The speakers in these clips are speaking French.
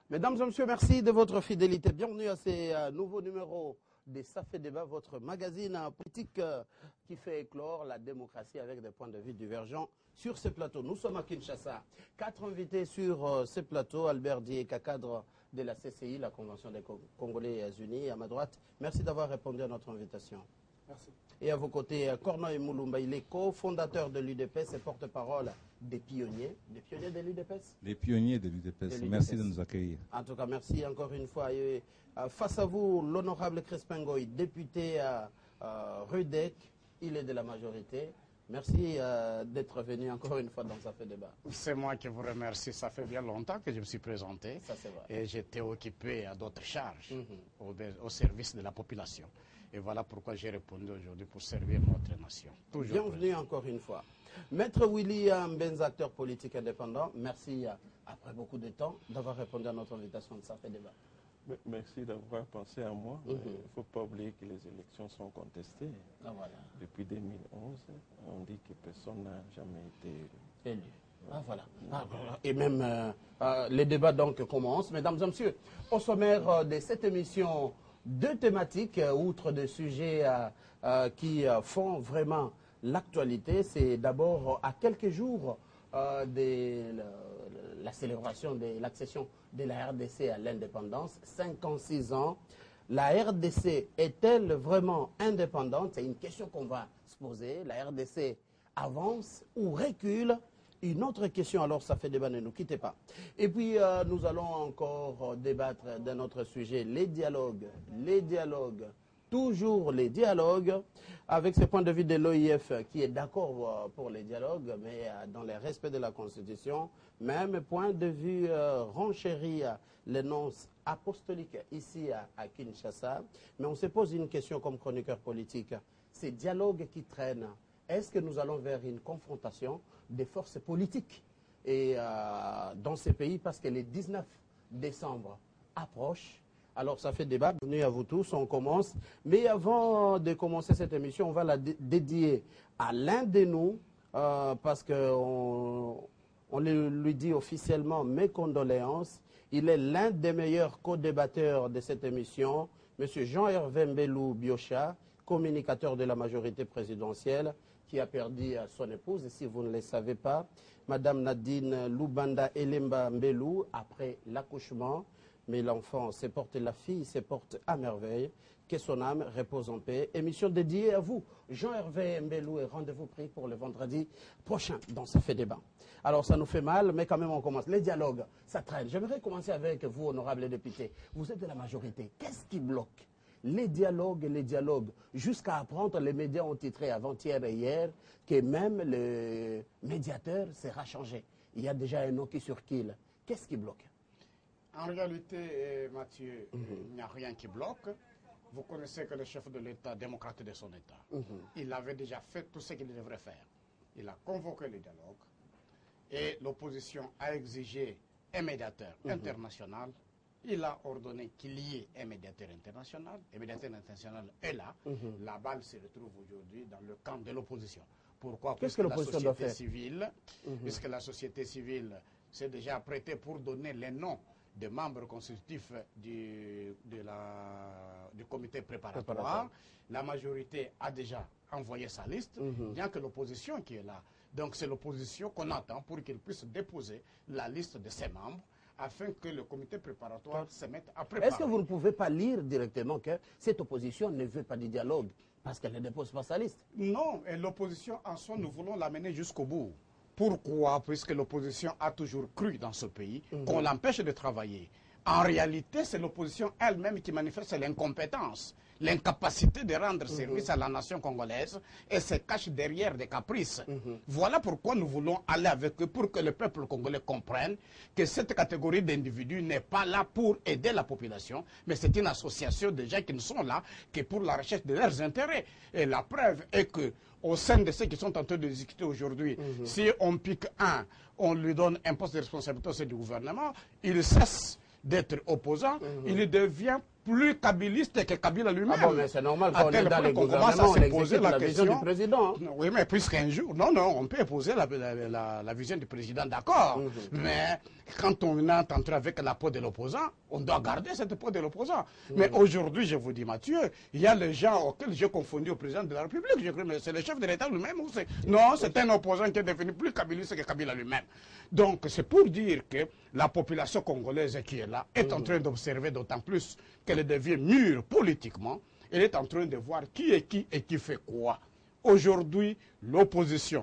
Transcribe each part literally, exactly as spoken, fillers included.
Mesdames et messieurs, merci de votre fidélité. Bienvenue à ces euh, nouveaux numéros de Ça fait débat, votre magazine euh, politique euh, qui fait éclore la démocratie avec des points de vue divergents sur ce plateau. Nous sommes à Kinshasa. Quatre invités sur euh, ce plateau. Albert Dieka, cadre de la C C I, la Convention des Congolais Unis, à ma droite. Merci d'avoir répondu à notre invitation. Merci. Et à vos côtés, Corneille Moulumba, il est cofondateur de l'U D P S et porte-parole des pionniers. Des pionniers de l'U D P S? Les pionniers de l'U D P S. Merci de nous accueillir. En tout cas, merci encore une fois. Et, euh, face à vous, l'honorable Crispin Ngoy, député à euh, Rudec, il est de la majorité. Merci euh, d'être venu encore une fois dans Ça fait débat. C'est moi qui vous remercie. Ça fait bien longtemps que je me suis présenté. Ça, c'est vrai. Et j'étais occupé à d'autres charges Mm-hmm. au, au service de la population. Et voilà pourquoi j'ai répondu aujourd'hui pour servir notre nation. Toujours Bienvenue présent. encore une fois. Maître William Benz, acteur politique indépendant, merci, euh, après beaucoup de temps, d'avoir répondu à notre invitation de Ça fait débat. Merci d'avoir pensé à moi. Il Mm-hmm. ne faut pas oublier que les élections sont contestées. Ah, voilà. Depuis deux mille onze, on dit que personne n'a jamais été élu. Élu. Ah, voilà. Ah, voilà. Et même euh, euh, les débats donc commencent. Mesdames et messieurs, au sommaire euh, de cette émission, deux thématiques, euh, outre des sujets euh, euh, qui euh, font vraiment l'actualité. C'est d'abord euh, à quelques jours euh, de la, la célébration de l'accession de la R D C à l'indépendance, cinquante-six ans. La R D C est-elle vraiment indépendante? C'est une question qu'on va se poser. La R D C avance ou recule? Une autre question, alors ça fait débat, ne nous quittez pas. Et puis euh, nous allons encore euh, débattre d'un autre sujet, les dialogues, les dialogues, toujours les dialogues, avec ce point de vue de l'O I F qui est d'accord euh, pour les dialogues, mais euh, dans le respect de la Constitution, même point de vue euh, renchéri euh, l'énonce apostolique ici à, à Kinshasa. Mais on se pose une question comme chroniqueur politique, ces dialogues qui traînent, est-ce que nous allons vers une confrontation des forces politiques et, euh, dans ces pays parce que le dix-neuf décembre approche? Alors ça fait débat, bienvenue à vous tous, on commence. Mais avant de commencer cette émission, on va la dé dédier à l'un de nous euh, parce qu'on on lui dit officiellement mes condoléances. Il est l'un des meilleurs co-débatteurs de cette émission, M. Jean-Hervé Mbelou Biocha, communicateur de la majorité présidentielle, qui a perdu son épouse, et si vous ne le savez pas, Madame Nadine Loubanda Elemba Mbelou, après l'accouchement, mais l'enfant se porte, la fille se porte à merveille, que son âme repose en paix. Émission dédiée à vous, Jean-Hervé Mbelou, et rendez-vous pris pour le vendredi prochain dans Ça fait débat. Alors ça nous fait mal, mais quand même on commence. Les dialogues, ça traîne. J'aimerais commencer avec vous, honorable député. Vous êtes de la majorité. Qu'est-ce qui bloque? Les dialogues, les dialogues, jusqu'à apprendre, les médias ont titré avant-hier et hier que même le médiateur sera changé. Il y a déjà un nom qui circule. Qu'est-ce qui bloque? En réalité, Mathieu, Mm-hmm. il n'y a rien qui bloque. Vous connaissez que le chef de l'État, démocrate de son État, Mm-hmm. il avait déjà fait tout ce qu'il devrait faire. Il a convoqué le dialogue et l'opposition a exigé un médiateur Mm-hmm. international. Il a ordonné qu'il y ait un médiateur international. Le médiateur international est là. Mm-hmm. La balle se retrouve aujourd'hui dans le camp de l'opposition. Pourquoi? Qu'est-ce Puisque que la l'opposition doit société faire? civile, Mm-hmm. puisque la société civile s'est déjà prêtée pour donner les noms des membres constitutifs du, de la, du comité préparatoire. Préparatoire. La majorité a déjà envoyé sa liste. Mm-hmm. Il n'y a que l'opposition qui est là. Donc c'est l'opposition qu'on attend pour qu'il puisse déposer la liste de ses membres, afin que le comité préparatoire se mette à préparer. Est-ce que vous ne pouvez pas lire directement que cette opposition ne veut pas de dialogue parce qu'elle ne dépose pas sa liste? Non, et l'opposition en soi, nous voulons l'amener jusqu'au bout. Pourquoi? Puisque l'opposition a toujours cru dans ce pays Mm-hmm. qu'on l'empêche de travailler. En réalité, c'est l'opposition elle-même qui manifeste l'incompétence, l'incapacité de rendre service Mm-hmm. à la nation congolaise et se cache derrière des caprices. Mm-hmm. Voilà pourquoi nous voulons aller avec eux pour que le peuple congolais comprenne que cette catégorie d'individus n'est pas là pour aider la population, mais c'est une association de gens qui ne sont là que pour la recherche de leurs intérêts. Et la preuve est que au sein de ceux qui sont en train de discuter aujourd'hui, Mm-hmm. si on pique un, on lui donne un poste de responsabilité au sein du gouvernement, il cesse d'être opposant, Mm-hmm. il devient plus kabiliste que Kabila lui-même. Ah bon, mais c'est normal À qu'on tel est dans point les qu'on commence gouvernements, à on se poser exécute la la vision question. du président. Oui, mais puisqu'un jour, non, non, on peut poser la, la, la, la vision du président, d'accord. Mhm. Mais quand on est entré avec la peau de l'opposant, on doit garder cette peau de l'opposant. Mhm. Mais aujourd'hui, je vous dis, Mathieu, il y a les gens auxquels j'ai confondu au président de la République. Je crois, mais c'est le chef de l'État lui-même ou c'est... Non, c'est un opposant qui est devenu plus kabiliste que Kabila lui-même. Donc, c'est pour dire que la population congolaise qui est là est en train d'observer d'autant plus qu'elle devient mûre politiquement. Elle est en train de voir qui est qui et qui fait quoi. Aujourd'hui, l'opposition,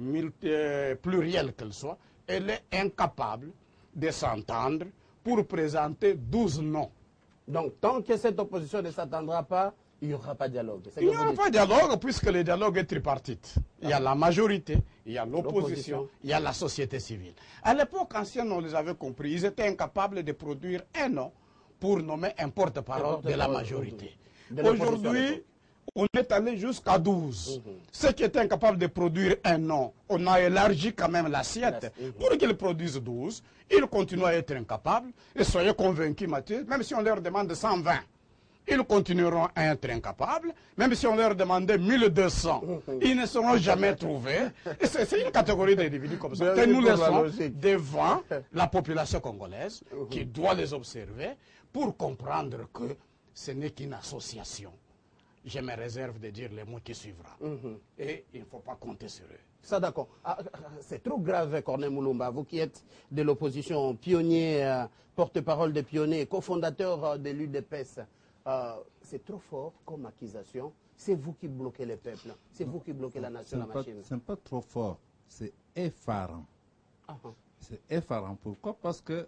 euh, plurielle qu'elle soit, elle est incapable de s'entendre pour présenter douze noms. Donc, tant que cette opposition ne s'attendra pas, il n'y aura pas de dialogue. Il n'y aura pas de dialogue puisque le dialogue est tripartite. Il y a la majorité, il y a l'opposition, il y a la société civile. À l'époque ancienne, on les avait compris. Ils étaient incapables de produire un nom pour nommer un porte-parole de la majorité. Aujourd'hui, on est allé jusqu'à douze. Mmh. Ceux qui étaient incapables de produire un nom, on a élargi quand même l'assiette mmh. pour qu'ils produisent douze. Ils continuent à être incapables. Et soyez convaincus, Mathieu, même si on leur demande cent vingt, ils continueront à être incapables. Même si on leur demandait mille deux cents, ils ne seront jamais trouvés. Et c'est une catégorie d'individus comme ça que nous laissons devant la population congolaise qui doit les observer pour comprendre que ce n'est qu'une association. Je me réserve de dire les mots qui suivront. Mm-hmm. Et il ne faut pas compter sur eux. Ça, d'accord. Ah, c'est trop grave, Corneille Moulumba, vous qui êtes de l'opposition, pionnier, euh, porte-parole des pionniers, cofondateur euh, de l'U D P S. Euh, c'est trop fort comme accusation. C'est vous qui bloquez les peuples. C'est vous qui bloquez la nation, la machine. Ce n'est pas trop fort. C'est effarant. Uh-huh. C'est effarant. Pourquoi? Parce que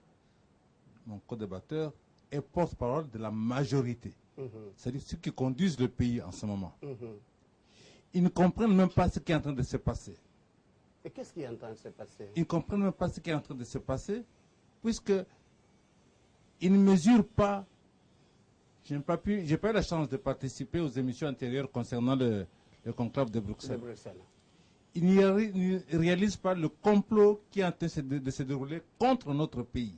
mon co-débatteur est porte-parole de la majorité. Mm-hmm. C'est-à-dire ceux qui conduisent le pays en ce moment. Mm-hmm. Ils ne comprennent même pas ce qui est en train de se passer. Et qu'est-ce qui est en train de se passer? Ils ne comprennent même pas ce qui est en train de se passer, puisque ils ne mesurent pas. Je n'ai pas pu, j'ai pas eu la chance de participer aux émissions antérieures concernant le, le conclave de Bruxelles. De Bruxelles. Ils ne réalisent pas le complot qui est en train de, de se dérouler contre notre pays.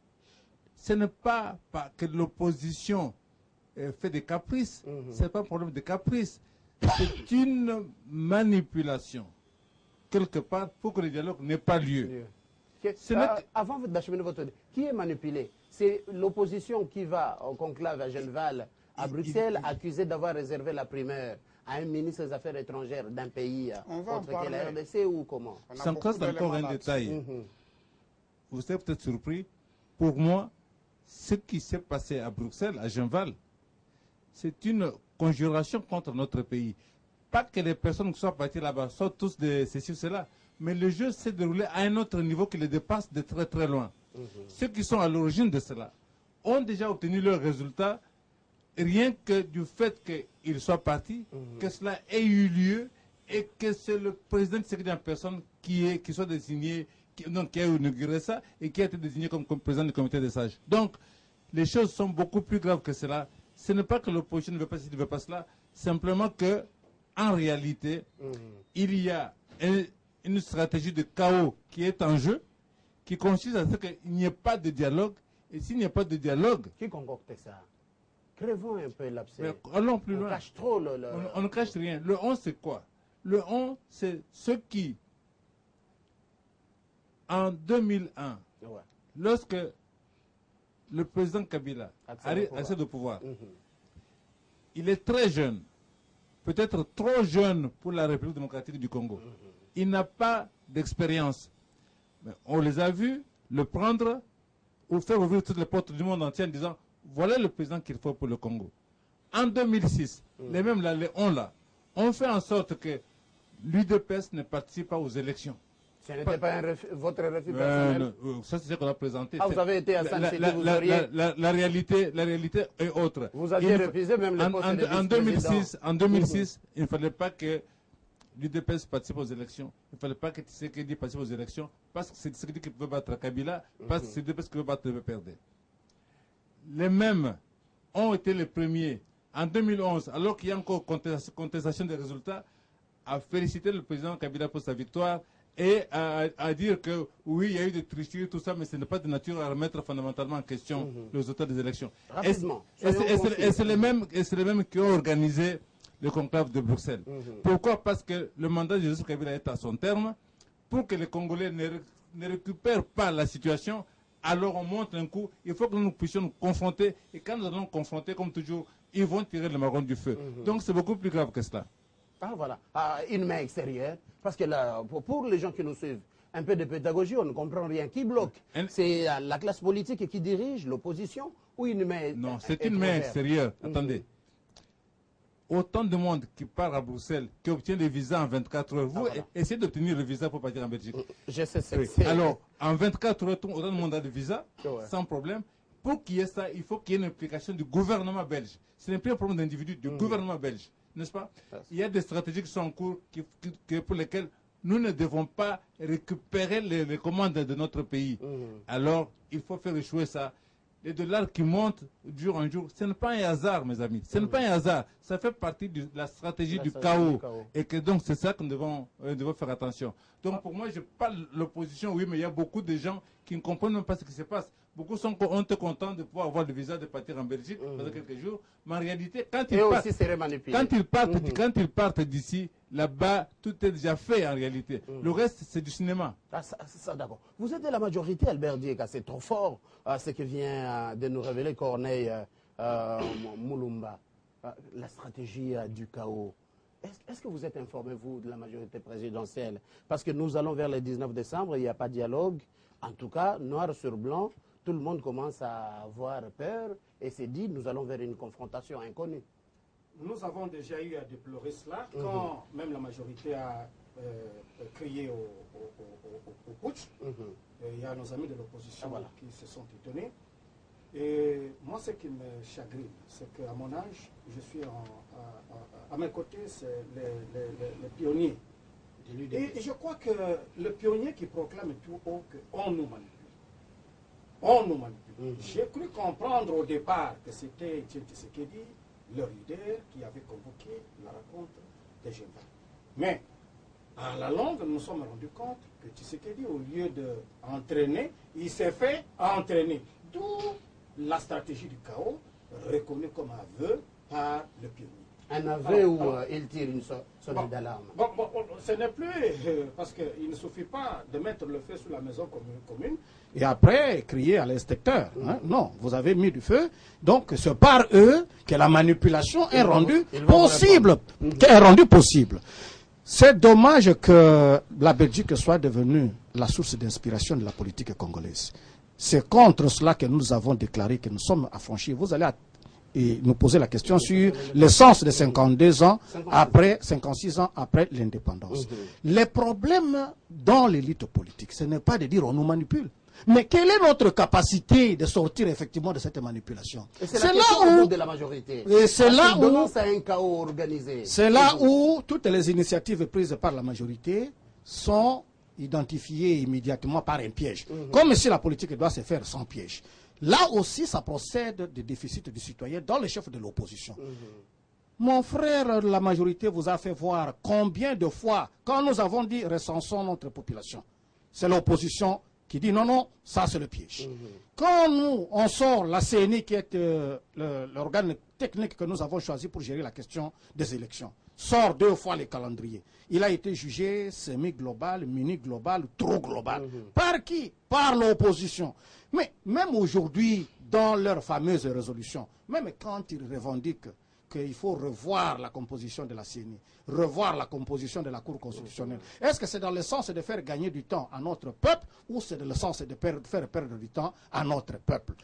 Ce n'est pas, pas que l'opposition euh, fait des caprices. Mm-hmm. Ce n'est pas un problème de caprice. C'est une manipulation, quelque part, pour que le dialogue n'ait pas lieu. Yeah. Euh, avant d'acheminer votre... Qui est manipulé? C'est l'opposition qui va au conclave à Genval, à Bruxelles, accusée d'avoir réservé la primeur à un ministre des Affaires étrangères d'un pays autre que la R D C ou comment? Sans cause encore un détail. Mm-hmm. Vous serez peut-être surpris. Pour moi, ce qui s'est passé à Bruxelles, à Genval, c'est une conjuration contre notre pays. Pas que les personnes qui sont parties là-bas soient tous de ceci ou cela, mais le jeu s'est déroulé à un autre niveau qui le dépasse de très très loin. Mmh. Ceux qui sont à l'origine de cela ont déjà obtenu leurs résultats, rien que du fait qu'ils soient partis, mmh. que cela ait eu lieu et que c'est le président Tshisekedi en personne qui, est, qui soit désigné, qui, donc, qui a inauguré ça et qui a été désigné comme, comme président du comité des sages. Donc, les choses sont beaucoup plus graves que cela. Ce n'est pas que l'opposition ne veut pas ceci, ne veut pas cela, simplement que, en réalité, mmh. il y a un, une stratégie de chaos qui est en jeu, qui consiste à ce qu'il n'y ait pas de dialogue. Et s'il n'y a pas de dialogue... Qui concocte ça? Crevons un peu l'abcès. Allons plus on loin. Cache trop le, le... On, on ne cache rien. Le on, c'est quoi? Le on, c'est ceux qui, en deux mille un, ouais. lorsque le président Kabila arrive à accède au pouvoir, mm-hmm. il est très jeune, peut-être trop jeune pour la République démocratique du Congo. Mm-hmm. Il n'a pas d'expérience. Mais on les a vus le prendre ou faire ouvrir toutes les portes du monde entier en disant voilà le président qu'il faut pour le Congo. En deux mille six, mm. les mêmes là, les on là, ont fait en sorte que l'U D P S ne participe pas aux élections. Ce n'était pas un refus, votre refus euh, personnel non, ça, c'est ce qu'on a présenté. Ah, vous avez été à San City, vous la, auriez... La, la, la, réalité, la réalité est autre. Vous aviez refusé même le poste en, de en deux mille six, en deux mille six, mm-hmm. il ne fallait pas que l'U D P S participe aux élections. Il ne fallait pas que Tshisekedi participe aux élections parce que c'est Tshisekedi qui peut battre Kabila, parce que c'est l'U D P S qui peut battre le P R D. Les mêmes ont été les premiers, en deux mille onze, alors qu'il y a encore contestation des résultats, à féliciter le président Kabila pour sa victoire et à, à dire que oui, il y a eu des tricheries, tout ça, mais ce n'est pas de nature à remettre fondamentalement en question mm-hmm. les résultats des élections. Rapidement. Et c'est les mêmes, les mêmes qui ont organisé le conclave de Bruxelles. Mm-hmm. Pourquoi? Parce que le mandat de Joseph Kabila est à son terme. Pour que les Congolais ne, ne récupèrent pas la situation, alors on monte un coup. Il faut que nous puissions nous confronter. Et quand nous allons nous confronter, comme toujours, ils vont tirer le marron du feu. Mm-hmm. Donc c'est beaucoup plus grave que cela. Ah, voilà. Ah, une main extérieure. Parce que là, pour, pour les gens qui nous suivent, un peu de pédagogie, on ne comprend rien. Qui bloque? C'est la classe politique qui dirige l'opposition ou une main? Non, c'est une main extérieure. Mm-hmm. Attendez. Autant de monde qui part à Bruxelles, qui obtient des visas en vingt-quatre heures. Vous ah, voilà. essayez d'obtenir le visa pour partir en Belgique. Je sais, c'est... Oui. Alors, en vingt-quatre heures, autant de monde a de visa, ouais. sans problème. Pour qu'il y ait ça, il faut qu'il y ait une implication du gouvernement belge. Ce n'est plus un problème d'individu, du mmh. gouvernement belge. N'est-ce pas? Yes. Il y a des stratégies qui sont en cours qui, qui, pour lesquelles nous ne devons pas récupérer les, les commandes de notre pays. Mmh. Alors, il faut faire échouer ça. Les dollars qui montent jour en jour, ce n'est pas un hasard, mes amis. Ce n'est pas un hasard. Ça fait partie de la stratégie, la du, stratégie chaos. du chaos. Et que donc, c'est ça que nous devons, euh, devons faire attention. Donc, pour moi, je parle de l'opposition, oui, mais il y a beaucoup de gens qui ne comprennent même pas ce qui se passe. Beaucoup sont honte contents de pouvoir avoir le visa de partir en Belgique mmh. pendant quelques jours. Mais en réalité, quand ils partent, quand ils partent, mmh. quand ils partent d'ici, là-bas, tout est déjà fait en réalité. Mmh. Le reste, c'est du cinéma. Ah, ça, ça d'accord. Vous êtes de la majorité, Albert Dieka, c'est trop fort euh, ce que vient euh, de nous révéler Corneille euh, euh, Moulumba. Euh, la stratégie euh, du chaos. Est-ce est-ce que vous êtes informé, vous, de la majorité présidentielle? Parce que nous allons vers le dix-neuf décembre, il n'y a pas de dialogue. En tout cas, noir sur blanc, tout le monde commence à avoir peur et s'est dit, nous allons vers une confrontation inconnue. Nous avons déjà eu à déplorer cela mm-hmm. quand même la majorité a euh, crié au, au, au, au, au putsch. Mm-hmm. Il y a nos amis de l'opposition ah, voilà. qui se sont étonnés. Et moi, ce qui me chagrine, c'est qu'à mon âge, je suis en, à, à, à mes côtés, c'est les, les, les, les pionniers. Et, et je crois que le pionnier qui proclame tout haut qu'on nous manipule. On nous manipule. Mm-hmm. J'ai cru comprendre au départ que c'était Etienne Tshisekedi, leur leader, qui avait convoqué la rencontre des jeunes. Mais, à la longue, nous nous sommes rendus compte que Tshisekedi, au lieu d'entraîner, il s'est fait entraîner. D'où la stratégie du chaos, reconnue comme aveu par le pionnier. Un aveu où euh, il tire une sorte bon, d'alarme. Bon, bon, ce n'est plus, euh, parce qu'il ne suffit pas de mettre le feu sur la maison commune, commune et après crier à l'inspecteur. Hein? Mm. Non, vous avez mis du feu. Donc c'est par eux que la manipulation est rendue possible. Est rendue possible. C'est dommage que la Belgique soit devenue la source d'inspiration de la politique congolaise. C'est contre cela que nous avons déclaré que nous sommes affranchis. Vous allez et nous poser la question sur le sens de cinquante-deux ans après, cinquante-six ans après l'indépendance. Mm-hmm. Les problèmes dans l'élite politique, ce n'est pas de dire on nous manipule. Mais quelle est notre capacité de sortir effectivement de cette manipulation? C'est là où de la majorité. Et c'est là où c'est un chaos organisé. C'est là où toutes les initiatives prises par la majorité sont identifiées immédiatement par un piège. Mm-hmm. Comme si la politique doit se faire sans piège. Là aussi, ça procède des déficits du citoyen dans les chefs de l'opposition. Mm-hmm. Mon frère, la majorité vous a fait voir combien de fois, quand nous avons dit recensons notre population, c'est l'opposition qui dit non, non, ça c'est le piège. Mm-hmm. Quand nous, on sort la C N I qui est euh, l'organe technique que nous avons choisi pour gérer la question des élections, sort deux fois les calendriers. Il a été jugé semi-global, mini-global, trop global. Mm-hmm. Par qui? Par l'opposition. Mais même aujourd'hui, dans leurs fameuses résolutions, même quand ils revendiquent qu'il faut revoir la composition de la C N I, revoir la composition de la Cour constitutionnelle, mm-hmm. est-ce que c'est dans le sens de faire gagner du temps à notre peuple ou c'est dans le sens de per faire perdre du temps à notre peuple?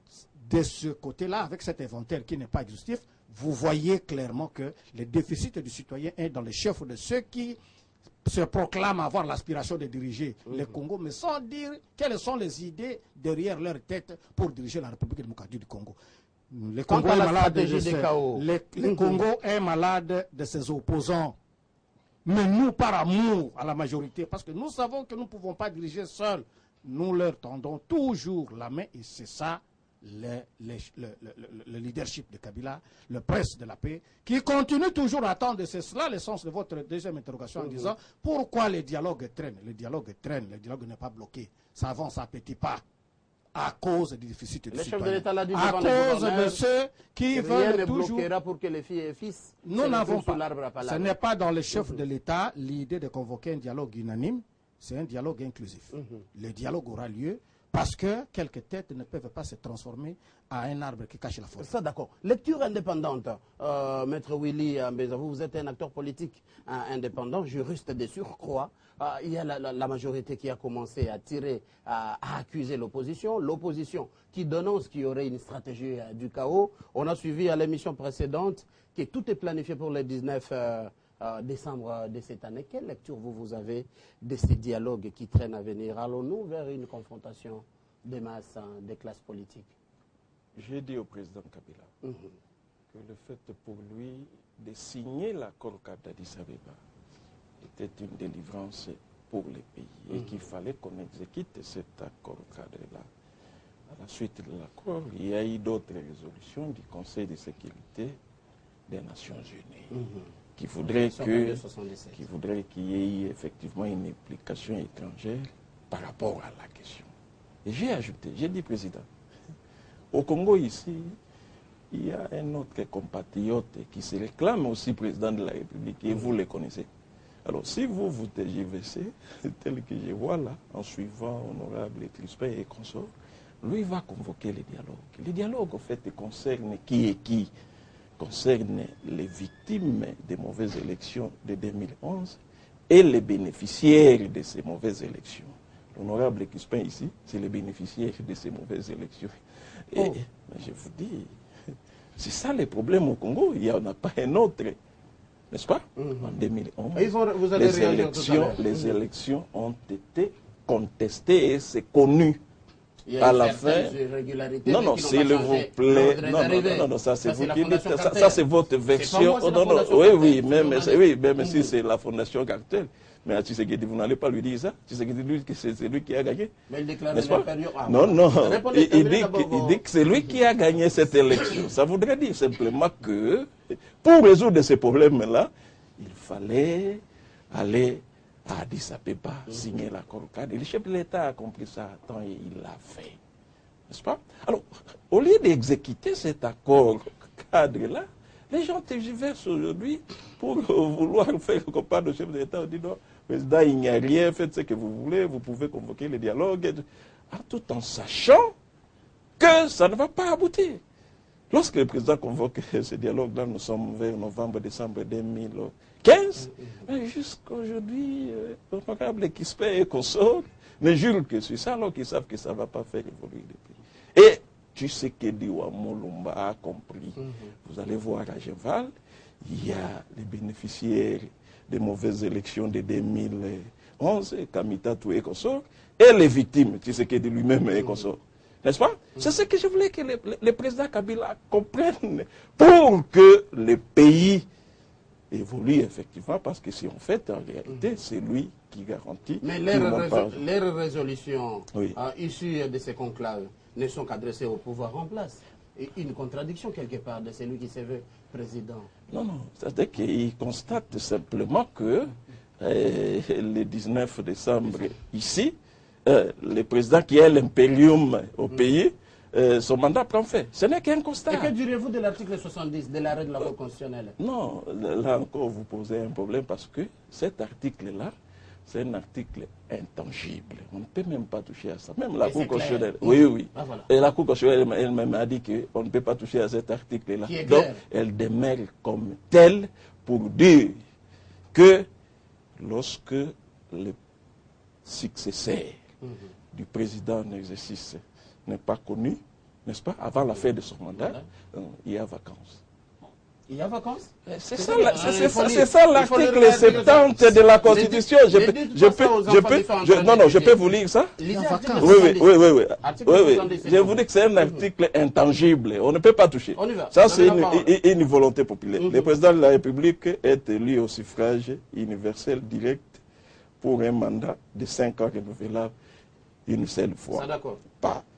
De ce côté-là, avec cet inventaire qui n'est pas exhaustif, vous voyez clairement que le déficit du citoyen est dans les chefs de ceux qui se proclament avoir l'aspiration de diriger mmh. le Congo, mais sans dire quelles sont les idées derrière leur tête pour diriger la République démocratique du Congo. Le Congo, est malade, de ses, le, le mmh. Congo est malade de ses opposants. Mais nous, par amour à la majorité, parce que nous savons que nous ne pouvons pas diriger seuls, nous leur tendons toujours la main et c'est ça le, le, le, le, le leadership de Kabila, le prince de la paix, qui continue toujours à attendre. C'est cela le sens de votre deuxième interrogation, en disant pourquoi le dialogue traîne. Le dialogue traîne, le dialogue n'est pas bloqué. Ça avance à petits pas. À cause du déficit de citoyens. À cause de ceux qui veulent toujours... bloquera pour que les filles et fils... Nous n'avons pas... Ce n'est pas dans le chef de l'État l'idée de convoquer un dialogue unanime. C'est un dialogue inclusif. Mm-hmm. Le dialogue aura lieu parce que quelques têtes ne peuvent pas se transformer à un arbre qui cache la forêt. Ça, d'accord. Lecture indépendante. Euh, Maître Willy Mbezavou, vous êtes un acteur politique hein, indépendant, juriste de surcroît. Euh, il y a la, la, la majorité qui a commencé à tirer, à, à accuser l'opposition. L'opposition qui dénonce qu'il y aurait une stratégie euh, du chaos. On a suivi à l'émission précédente que tout est planifié pour le dix-neuf euh, euh, décembre de cette année. Quelle lecture vous, vous avez de ces dialogues qui traînent à venir? Allons-nous vers une confrontation des masses, hein, des classes politiques? J'ai dit au président Kabila mm-hmm. que le fait pour lui de signer l'accord cadre d'Addis Abeba était une délivrance pour les pays mm-hmm. et qu'il fallait qu'on exécute cet accord cadre-là. À la suite de l'accord, il y a eu d'autres résolutions du Conseil de sécurité des Nations Unies mm-hmm. qui voudraient que, qui voudraient qu'il y ait effectivement une implication étrangère par rapport à la question. Et j'ai ajouté, j'ai dit président, au Congo ici, il y a un autre compatriote qui se réclame aussi président de la République et vous le connaissez. Alors si vous vous tergiversez, tel que je vois là, en suivant honorable Crispin et consorts, lui va convoquer les dialogues. Les dialogues, en fait, concernent qui et qui? Concernent les victimes des mauvaises élections de deux mille onze et les bénéficiaires de ces mauvaises élections. L'honorable Crispin ici, c'est le bénéficiaire de ces mauvaises élections. Et oh. je vous dis, c'est ça le problème au Congo, il n'y en a pas un autre, n'est-ce pas? Mm-hmm. En deux mille onze, vont, vous allez les, élections, les mm-hmm. élections ont été contestées et c'est connu. Il y a à la fin, non, non, s'il vous plaît, non, non, non, non, ça c'est vous qui dites, ça, ça c'est votre version. Moi, non, non, oui, oui, même, oui, même mm-hmm. si c'est la Fondation Cartel. Mais à Tshisekedi, vous n'allez pas lui dire ça. Tshisekedi dit que c'est lui qui a gagné. Mais il déclare pas non, non. Il, il, dit que, il dit que c'est lui qui a gagné cette élection. Ça voudrait dire simplement que, pour résoudre ces problèmes-là, il fallait aller à Addis Abeba, signer l'accord cadre. Et le chef de l'État a compris ça à temps et il l'a fait. N'est-ce pas? Alors, au lieu d'exécuter cet accord cadre-là, les gens tergiversent aujourd'hui pour vouloir faire comme part de chef de l'État. On dit non, président, il n'y a rien, faites ce que vous voulez, vous pouvez convoquer les dialogues, tout en sachant que ça ne va pas aboutir. Lorsque le président convoque ce dialogue-là, nous sommes vers novembre, décembre deux mille quinze, mais jusqu'à aujourd'hui, l'honorable Crispin et consorts ne jurent que sur ça, alors qu'ils savent que ça ne va pas faire évoluer le pays. Et tu sais que Diwamolumba a compris. Mm-hmm. Vous allez voir à Genval, il y a les bénéficiaires des mauvaises élections de deux mille onze, Kamitatou et consorts, et les victimes, tu sais que de lui-même et consorts. N'est-ce pas? Mm-hmm. C'est ce que je voulais que le, le, le président Kabila comprenne pour que le pays évolue effectivement, parce que si on fait, en réalité, mm-hmm. c'est lui qui garantit. Mais les, résol les résolutions oui. euh, issues de ces conclaves ne sont qu'adressées au pouvoir en place. Et une contradiction quelque part de celui qui se veut président. Non, non, c'est-à-dire qu'il constate simplement que euh, le dix-neuf décembre, ici, euh, le président qui est l'impérium au mmh. pays, euh, son mandat prend fait. Ce n'est qu'un constat. Et que direz-vous de l'article soixante-dix de l'arrêt de la Cour constitutionnelle? Non, là encore vous posez un problème parce que cet article-là, c'est un article intangible. On ne peut même pas toucher à ça. Même la Cour constitutionnelle. Oui, oui. Ah, voilà. Et la Cour constitutionnelle elle-même a dit qu'on ne peut pas toucher à cet article-là. Donc, elle demeure comme telle pour dire que lorsque le successeur mm-hmm. du président en exercice n'est pas connu, n'est-ce pas, avant la fin de son mandat, voilà. il y a vacances. Il y a vacances? C'est ça, ça, ça l'article soixante-dix de la Constitution. Je peux, je peux, je peux, je, non, non, je peux vous lire ça? Oui, oui, oui, oui, oui. oui, oui. Je vous dis que c'est un article intangible. On ne peut pas toucher. Ça, c'est une, une, une volonté populaire. Mm-hmm. Le président de la République est élu au suffrage universel direct pour un mandat de cinq ans renouvelable une seule fois. Ça, d'accord. Pas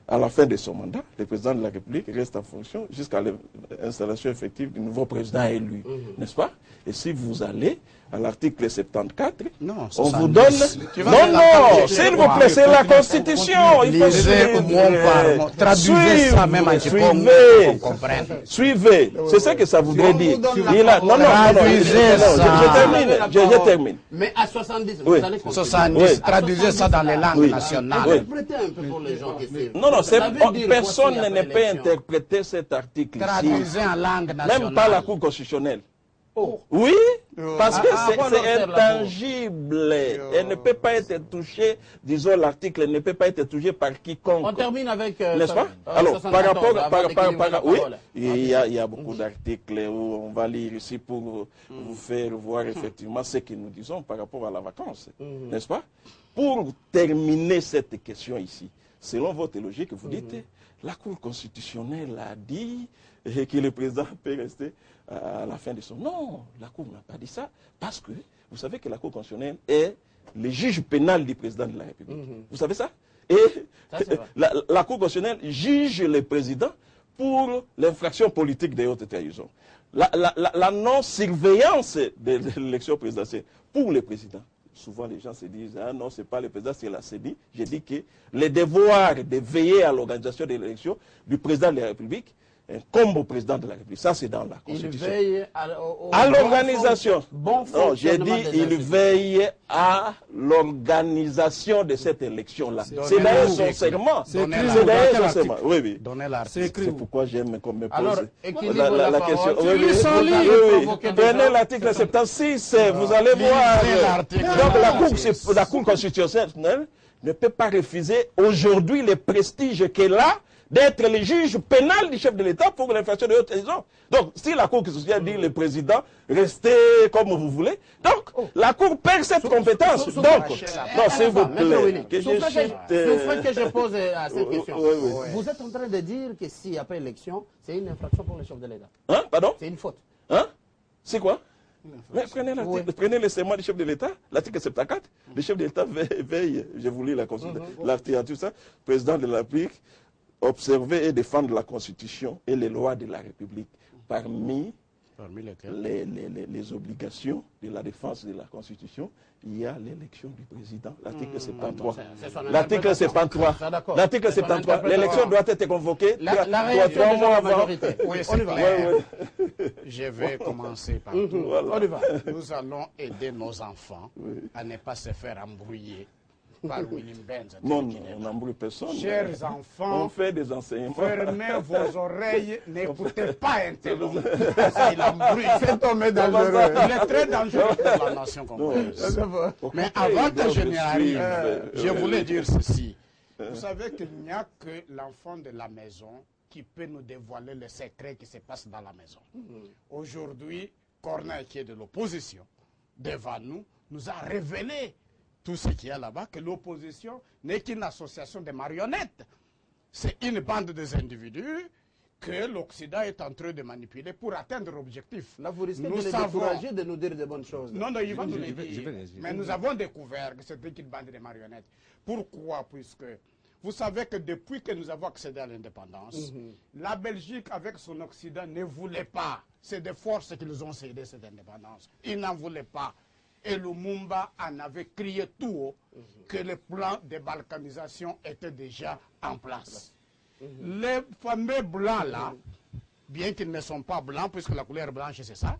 à la fin de son mandat, le président de la République reste en fonction jusqu'à l'installation effective du nouveau président élu, mmh. n'est-ce pas? Et si vous allez à l'article soixante-quatorze, non, on vous donne... Non, non, s'il vous plaît, c'est la Constitution. Il faut suivre. Traduisez ça même en suivez. Suivez. C'est ça que ça voudrait dire. Il a... Non, non, non, non. Je termine. Je termine. Mais à soixante-dix, oui. vous allez soixante-dix, oui. Traduisez ça dans les langues oui. nationales. Oui. Interprétez un peu pour les gens qui suivent. Non, non, personne ne peut interpréter cet article ici. Traduisez en langue nationale. Même pas la Cour constitutionnelle. Oh. Oui, parce que ah, ah, c'est intangible. Elle ne peut pas être touchée, disons l'article ne peut pas être touché par quiconque. On termine avec... Euh, N'est-ce pas? euh, Alors, par rapport... Par, par, par, par, oui, il y, a, il y a beaucoup d'articles où on va lire ici pour mm. vous faire voir effectivement ce que nous disons par rapport à la vacance. Mm. N'est-ce pas? Pour terminer cette question ici, selon votre logique, vous dites, mm. la Cour constitutionnelle a dit que le président peut rester à la fin de son... Non, la Cour n'a pas dit ça, parce que vous savez que la Cour constitutionnelle est le juge pénal du président de la République. Mm-hmm. Vous savez ça? Et ça, la, la Cour constitutionnelle juge le président pour l'infraction politique des hautes trahisons. La, la, la, la non-surveillance de, de l'élection présidentielle pour le président. Souvent, les gens se disent, ah non, ce n'est pas le président, c'est la C E N I. J'ai dit que le devoir de veiller à l'organisation de l'élection du président de la République comme au président de la République. Ça, c'est dans la Constitution. Il veille à, au, au à l'organisation. Bon non, j'ai dit, il veille à l'organisation de cette élection-là. C'est d'ailleurs son serment. C'est d'ailleurs son serment. Oui, oui. C'est pourquoi j'aime qu'on me pose la, la, la question. Oui, oui, oui, oui, oui. Prenez l'article soixante-six, vous allez voir. Donc, la Cour, la Cour constitutionnelle ne peut pas refuser aujourd'hui le prestige qu'elle a d'être le juge pénal du chef de l'État pour l'infraction de haute trahison. Donc, si la Cour constitutionnelle dit le président, restez comme vous voulez, donc oh. la Cour perd cette compétence. Donc, non, s'il vous plaît, que je cite... Euh... que je pose à cette question. Oui, oui. Vous êtes en train de dire que si après élection, c'est une infraction pour le chef de l'État. Hein? Pardon? C'est une faute. Hein? C'est quoi? Mais prenez, oui. prenez le serment du chef de l'État, l'article soixante-quatorze, le chef de l'État veille, veille, je vous lis la Constitution, mm-hmm. l'article, tout ça, président de la République, observer et défendre la Constitution et les lois de la République. Parmi, Parmi les, les, les, les obligations de la défense de la Constitution, il y a l'élection du président, l'article mmh, soixante-treize. L'article soixante-treize. L'article soixante-treize. L'élection doit être convoquée la, la trois mois avant. Oui, c'est clair. Oui, oui. Je vais commencer par mmh, tout. Voilà. On y va. Nous allons aider nos enfants oui. à ne pas se faire embrouiller. Par William Benz. Non, on n'embrouille personne. Chers enfants, on fait des enseignements. Fermez vos oreilles, n'écoutez pas un tel homme. Il embrouille. Cet homme est dangereux. Il est très dangereux pour la nation congolaise. Mais avant que je n'y arrive, euh, je voulais dire ceci. Vous savez qu'il n'y a que l'enfant de la maison qui peut nous dévoiler les secrets qui se passent dans la maison. Aujourd'hui, Corneille, qui est de l'opposition, devant nous, nous a révélé tout ce qu'il y a là-bas, que l'opposition n'est qu'une association de marionnettes. C'est une bande des individus que l'Occident est en train de manipuler pour atteindre l'objectif. Là, vous risquez nous de les savons... décourager de nous dire de bonnes choses. Non, non, il va nous le dire. Mais nous avons découvert que c'était une bande de marionnettes. Pourquoi? Puisque vous savez que depuis que nous avons accédé à l'indépendance, mm-hmm. la Belgique, avec son Occident, ne voulait pas. C'est des forces qui nous ont cédé cette indépendance. Ils n'en voulaient pas. Et Lumumba en avait crié tout haut mm-hmm. que le plan de balkanisation était déjà en place. Mm-hmm. Les fameux blancs-là, mm-hmm. bien qu'ils ne sont pas blancs, puisque la couleur blanche c'est ça,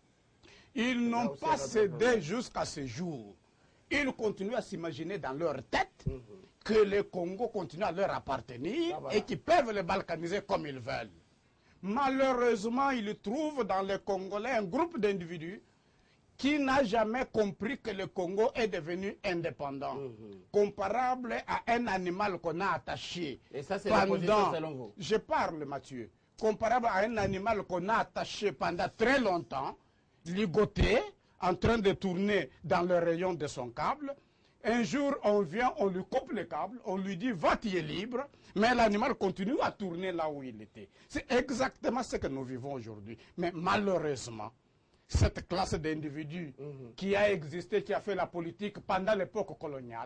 ils n'ont pas cédé jusqu'à ce jour. Ils continuent à s'imaginer dans leur tête mm-hmm. que le Congo continue à leur appartenir ah, voilà. et qu'ils peuvent les balkaniser comme ils veulent. Malheureusement, ils trouvent dans les Congolais un groupe d'individus qui n'a jamais compris que le Congo est devenu indépendant, mmh. comparable à un animal qu'on a attaché. Et ça, c'est pendant, selon vous. Je parle, Mathieu, comparable à un animal qu'on a attaché pendant très longtemps, ligoté, en train de tourner dans le rayon de son câble. Un jour, on vient, on lui coupe le câble, on lui dit, va, tu es libre, mais l'animal continue à tourner là où il était. C'est exactement ce que nous vivons aujourd'hui. Mais malheureusement, cette classe d'individus mm-hmm. qui a existé, qui a fait la politique pendant l'époque coloniale,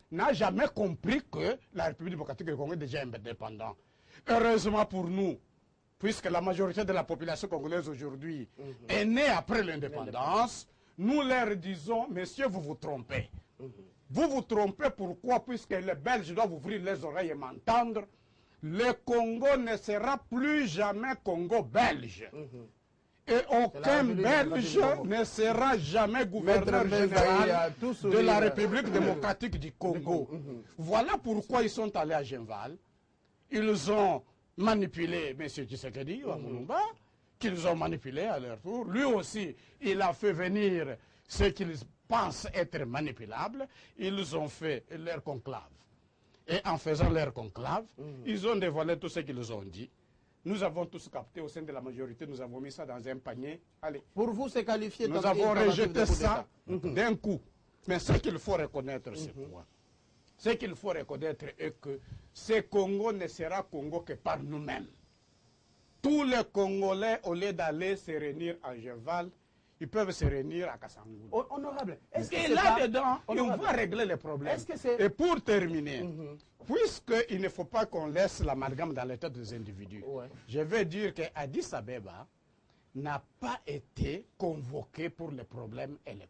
n'a jamais compris que la République démocratique du Congo est déjà indépendante. Heureusement pour nous, puisque la majorité de la population congolaise aujourd'hui mmh. est née après l'indépendance, nous leur disons, messieurs, vous vous trompez. Mmh. Vous vous trompez, pourquoi? Puisque les Belges doivent ouvrir les oreilles et m'entendre. Le Congo ne sera plus jamais Congo belge. Mmh. Et aucun Belge ne sera jamais gouverneur général de la République démocratique du Congo. Voilà pourquoi ils sont allés à Genval. Ils ont manipulé M. Tshisekedi ou Amulumba, qu'ils ont manipulé à leur tour. Lui aussi, il a fait venir ceux qu'ils pensent être manipulables. Ils ont fait leur conclave. Et en faisant leur conclave, ils ont dévoilé tout ce qu'ils ont dit. Nous avons tous capté au sein de la majorité, nous avons mis ça dans un panier. Allez. Pour vous, c'est qualifié. Nous avons rejeté ça d'un coup. Mais ce qu'il faut reconnaître, c'est quoi? Ce qu'il faut reconnaître est que ce Congo ne sera Congo que par nous-mêmes. Tous les Congolais, au lieu d'aller se réunir à Genval, ils peuvent se réunir à Kassangou. Honorable, est-ce que là-dedans, on va régler les problèmes? Et pour terminer, mm-hmm. puisqu'il ne faut pas qu'on laisse l'amalgame dans les têtes des individus, ouais. je vais dire qu'Addis Abeba n'a pas été convoqué pour les problèmes électoraux.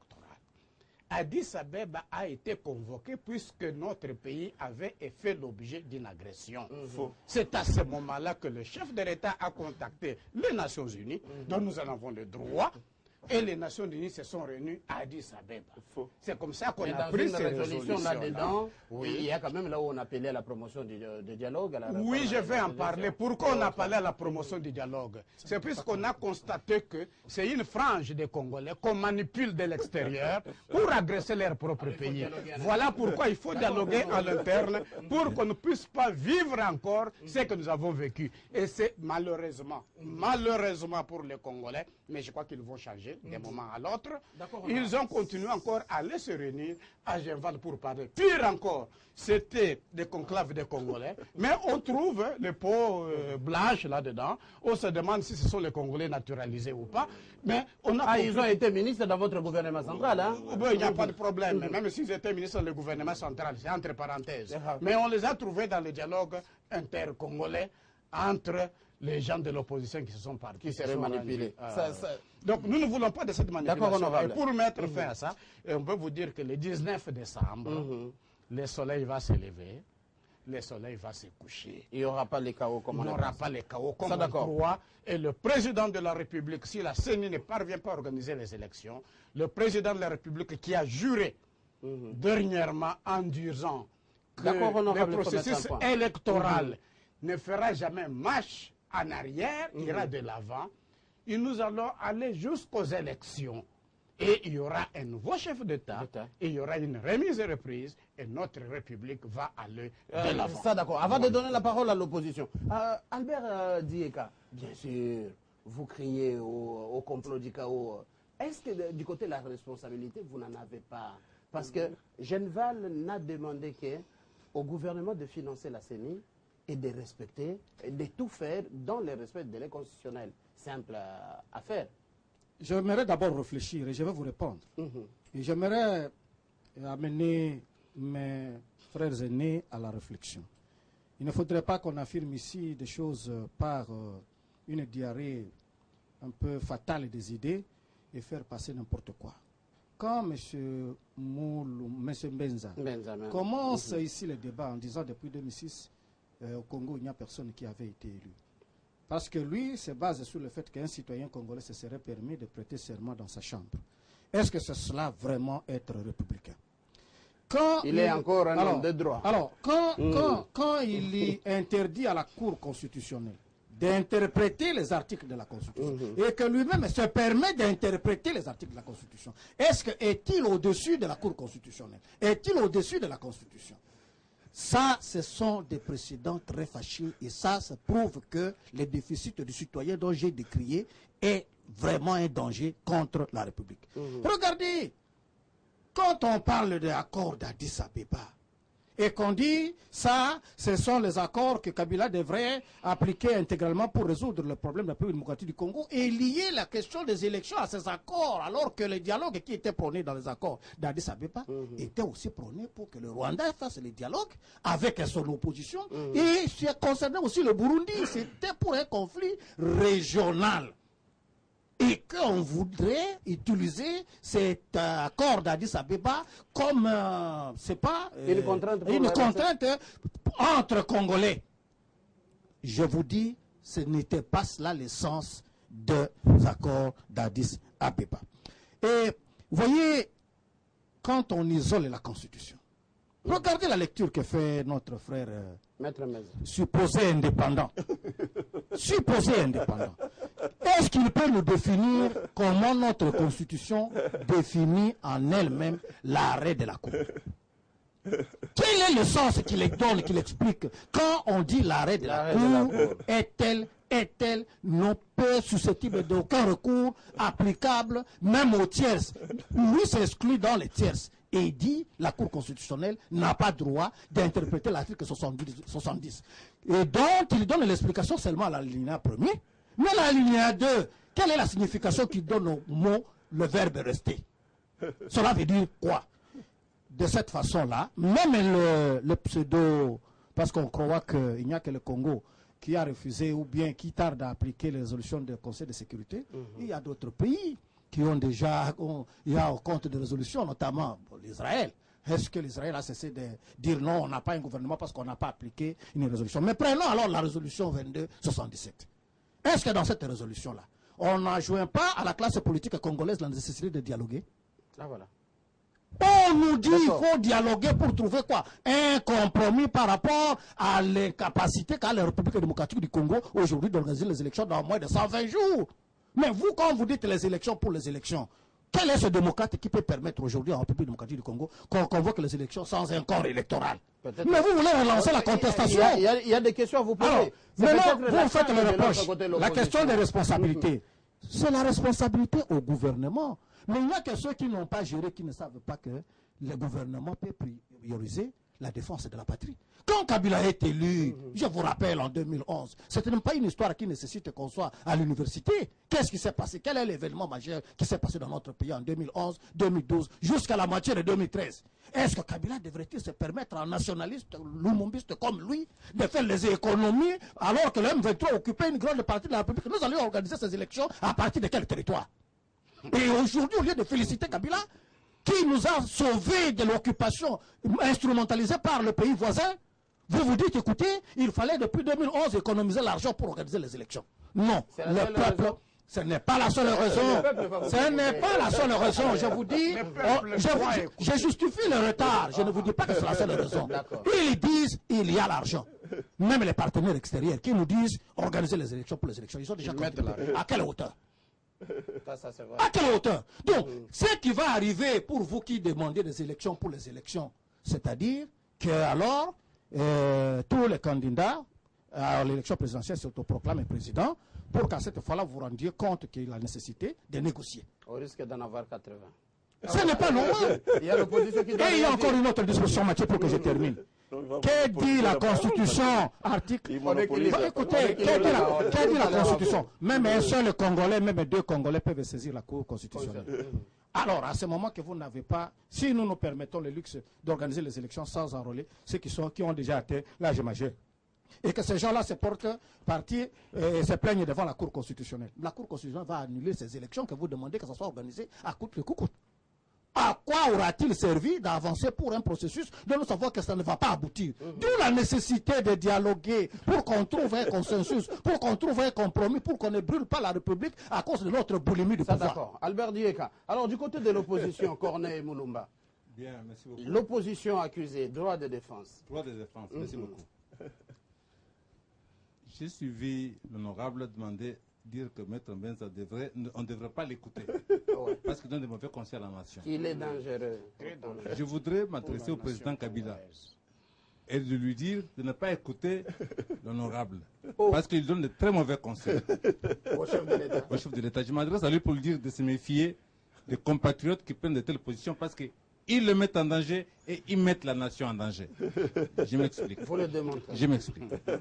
Addis Abeba a été convoqué puisque notre pays avait fait l'objet d'une agression. Mm-hmm. C'est à ce moment-là que le chef de l'État a contacté les Nations Unies, mm-hmm. dont nous en avons le droit. Et les Nations Unies se sont réunies à Addis Abeba. C'est comme ça qu'on a pris ces résolutions là-dedans. Oui. Il y a quand même là où on appelait à la promotion du, du dialogue. À la oui, je vais en parler. Pourquoi on a parlé à la promotion du dialogue? C'est puisqu'on a constaté que c'est une frange des Congolais qu'on manipule de l'extérieur pour agresser leur propre pays. Voilà pourquoi il faut dialoguer à l'interne pour qu'on ne puisse pas vivre encore ce que nous avons vécu. Et c'est malheureusement, malheureusement pour les Congolais, mais je crois qu'ils vont changer d'un moment à l'autre. Ils ont continué encore à aller se réunir à Genval pour parler. Pire encore, c'était des conclaves des Congolais, mais on trouve les peaux euh, blanches là-dedans. On se demande si ce sont les Congolais naturalisés ou pas. Mais on a ah, ils ont été ministres dans votre gouvernement central, hein? Ben, il n'y a pas de problème. Mm-hmm. Même s'ils étaient ministres dans le gouvernement central, c'est entre parenthèses. Mm-hmm. Mais on les a trouvés dans le dialogue inter-congolais entre les gens de l'opposition qui se sont partis. Qui seraient manipulés. Euh, ça, ça... Donc nous ne voulons pas de cette manipulation. Et pour mettre mm-hmm. fin à ça, on peut vous dire que le dix-neuf décembre, mm-hmm. le soleil va se lever, le soleil va se coucher. Il n'y aura pas les chaos comme on Il n'y aura pas les chaos comme on croit. Et le président de la République, si la C E N I ne parvient pas à organiser les élections, le président de la République qui a juré mm-hmm. dernièrement en disant que le processus électoral mm-hmm. ne fera jamais marche en arrière, il ira de l'avant, et nous allons aller jusqu'aux élections. Et il y aura un nouveau chef d'État, et il y aura une remise et reprise, et notre République va aller euh, de l'avant. Ça d'accord. Avant de donner la parole à l'opposition, euh, Albert euh, Dieka, bien sûr, vous criez au, au complot du chaos. Est-ce que de, du côté de la responsabilité, vous n'en avez pas? Parce que Genval n'a demandé qu'au gouvernement de financer la C E N I et de respecter, et de tout faire dans le respect des délais constitutionnels. Simple à, à faire. J'aimerais d'abord réfléchir et je vais vous répondre. Mm-hmm. Et j'aimerais amener mes frères aînés à la réflexion. Il ne faudrait pas qu'on affirme ici des choses par euh, une diarrhée un peu fatale des idées et faire passer n'importe quoi. Quand M. Moulou, M. Benza, Benjamin. commence mm-hmm. ici le débat en disant depuis deux mille six, Euh, au Congo, il n'y a personne qui avait été élu. Parce que lui se base sur le fait qu'un citoyen congolais se serait permis de prêter serment dans sa chambre. Est-ce que c'est cela vraiment être républicain? Quand il, il est encore un alors, homme de droit. Alors, quand, mmh. quand, quand il y interdit à la Cour constitutionnelle d'interpréter les articles de la Constitution mmh. et que lui-même se permet d'interpréter les articles de la Constitution, est-ce que est-il au-dessus de la Cour constitutionnelle? Est-il au-dessus de la Constitution? Ça, ce sont des précédents très fâcheux et ça, ça prouve que le déficit du citoyen dont j'ai décrié est vraiment un danger contre la République. Mmh. Regardez, quand on parle de l'accord d'Addis Abeba, et qu'on dit ça, ce sont les accords que Kabila devrait appliquer intégralement pour résoudre le problème de la République démocratique du Congo et lier la question des élections à ces accords, alors que le dialogue qui était prôné dans les accords d'Addis Abeba mmh. était aussi prôné pour que le Rwanda fasse le dialogue avec son opposition mmh. et ça concernait aussi le Burundi. C'était pour un conflit régional. Et qu'on voudrait utiliser cet euh, accord d'Addis Abeba comme, euh, c'est pas, euh, une contrainte, une contrainte entre Congolais. Je vous dis, ce n'était pas cela le sens des accords d'Addis Abeba. Et vous voyez, quand on isole la Constitution, regardez la lecture que fait notre frère euh, Maître Meza. supposé indépendant. supposé indépendant. Est-ce qu'il peut nous définir comment notre Constitution définit en elle-même l'arrêt de la Cour? Quel est le sens qu'il donne, qu'il explique quand on dit l'arrêt de, la Cour est-elle est-elle non pas susceptible d'aucun recours applicable même aux tierces? Lui s'exclut dans les tierces. Et il dit la Cour constitutionnelle n'a pas droit d'interpréter l'article soixante-dix. Et donc, il donne l'explication seulement à l'alinéa premier. Mais l'alinéa deux, quelle est la signification qu'il donne au mot le verbe rester? Cela veut dire quoi? De cette façon-là, même le, le pseudo, parce qu'on croit qu'il n'y a que le Congo qui a refusé ou bien qui tarde à appliquer les résolutions du Conseil de sécurité, mm-hmm. il y a d'autres pays qui ont déjà, ont, il y a au compte de résolutions, notamment l'Israël. Est-ce que l'Israël a cessé de dire non, on n'a pas un gouvernement parce qu'on n'a pas appliqué une résolution? Mais prenons alors la résolution vingt-deux soixante-dix-sept. Est-ce que dans cette résolution-là, on n'a joint pas à la classe politique congolaise la nécessité de dialoguer? Ah voilà. On nous dit qu'il faut dialoguer pour trouver quoi? Un compromis par rapport à l'incapacité qu'a la République démocratique du Congo aujourd'hui d'organiser les élections dans moins de cent vingt jours. Mais vous, quand vous dites les élections pour les élections, quel est ce démocrate qui peut permettre aujourd'hui en République démocratique du Congo qu'on convoque les élections sans un corps électoral? Mais vous voulez relancer la contestation? Il y, a, il y a des questions à vous poser. Alors, maintenant, vous faites le reproche. La question des responsabilités, c'est la responsabilité au gouvernement. Mais il y a que ceux qui n'ont pas géré, qui ne savent pas que le gouvernement peut prioriser la défense de la patrie. Quand Kabila est élu, mmh. je vous rappelle en deux mille onze, ce n'est pas une histoire qui nécessite qu'on soit à l'université. Qu'est-ce qui s'est passé? Quel est l'événement majeur qui s'est passé dans notre pays en deux mille onze, deux mille douze, jusqu'à la moitié de deux mille treize? Est-ce que Kabila devrait-il se permettre à un nationaliste, lumumbiste comme lui, de faire les économies alors que le M vingt-trois occupait une grande partie de la République? Nous allions organiser ces élections à partir de quel territoire? Et aujourd'hui, au lieu de féliciter Kabila, qui nous a sauvés de l'occupation instrumentalisée par le pays voisin, vous vous dites, écoutez, il fallait depuis deux mille onze économiser l'argent pour organiser les élections. Non, le peuple, raison. Ce n'est pas la seule raison. Ce n'est pas la seule raison. Je vous dis, oh, je, je justifie le retard. Je ne vous dis pas que c'est la seule raison. Ils disent, il y a l'argent. Même les partenaires extérieurs qui nous disent, organiser les élections pour les élections, ils ont déjà contribué. À quelle hauteur? Ça, ça, à quelle hauteur? Donc, mmh. ce qui va arriver pour vous qui demandez des élections pour les élections, c'est-à-dire que alors euh, tous les candidats à l'élection présidentielle s'autoproclament président pour qu'à cette fois-là vous vous rendiez compte qu'il y a la nécessité de négocier. Au risque d'en avoir quatre-vingts. Ce n'est pas normal. Il y a l'opposition qui doit. Et il y a encore une autre disposition, Mathieu, pour que je termine. Que dit la Constitution, article... Écoutez, que dit la Constitution? Même un seul Congolais, même deux Congolais peuvent saisir la Cour constitutionnelle. Alors, à ce moment que vous n'avez pas, si nous nous permettons le luxe d'organiser les élections sans enrôler ceux qui, sont, qui ont déjà atteint l'âge majeur, et que ces gens-là se portent partie et se plaignent devant la Cour constitutionnelle, la Cour constitutionnelle va annuler ces élections que vous demandez que ça soit organisé à coûte que coûte. À quoi aura-t-il servi d'avancer pour un processus dont nous savons que ça ne va pas aboutir? Mmh. D'où la nécessité de dialoguer pour qu'on trouve un consensus, pour qu'on trouve un compromis, pour qu'on ne brûle pas la République à cause de notre boulimie de pouvoir. D'accord. Albert Dieka. Alors, du côté de l'opposition, Corneille Mulumba. Bien, merci beaucoup. L'opposition accusée, droit de défense. Droit de défense, mmh. merci beaucoup. J'ai suivi l'honorable demander dire que Maître Mbenza devrait, on ne devrait pas l'écouter. Ouais. Parce qu'il donne de mauvais conseils à la nation. Il est dangereux. Je voudrais m'adresser au président Kabila et de lui dire de ne pas écouter l'honorable. Oh. Parce qu'il donne de très mauvais conseils. Au chef de l'État. Au chef de l'État. Je m'adresse à lui pour lui dire de se méfier des compatriotes qui prennent de telles positions parce que ils le mettent en danger et ils mettent la nation en danger. Je m'explique. Vous le démontrez. Je m'explique.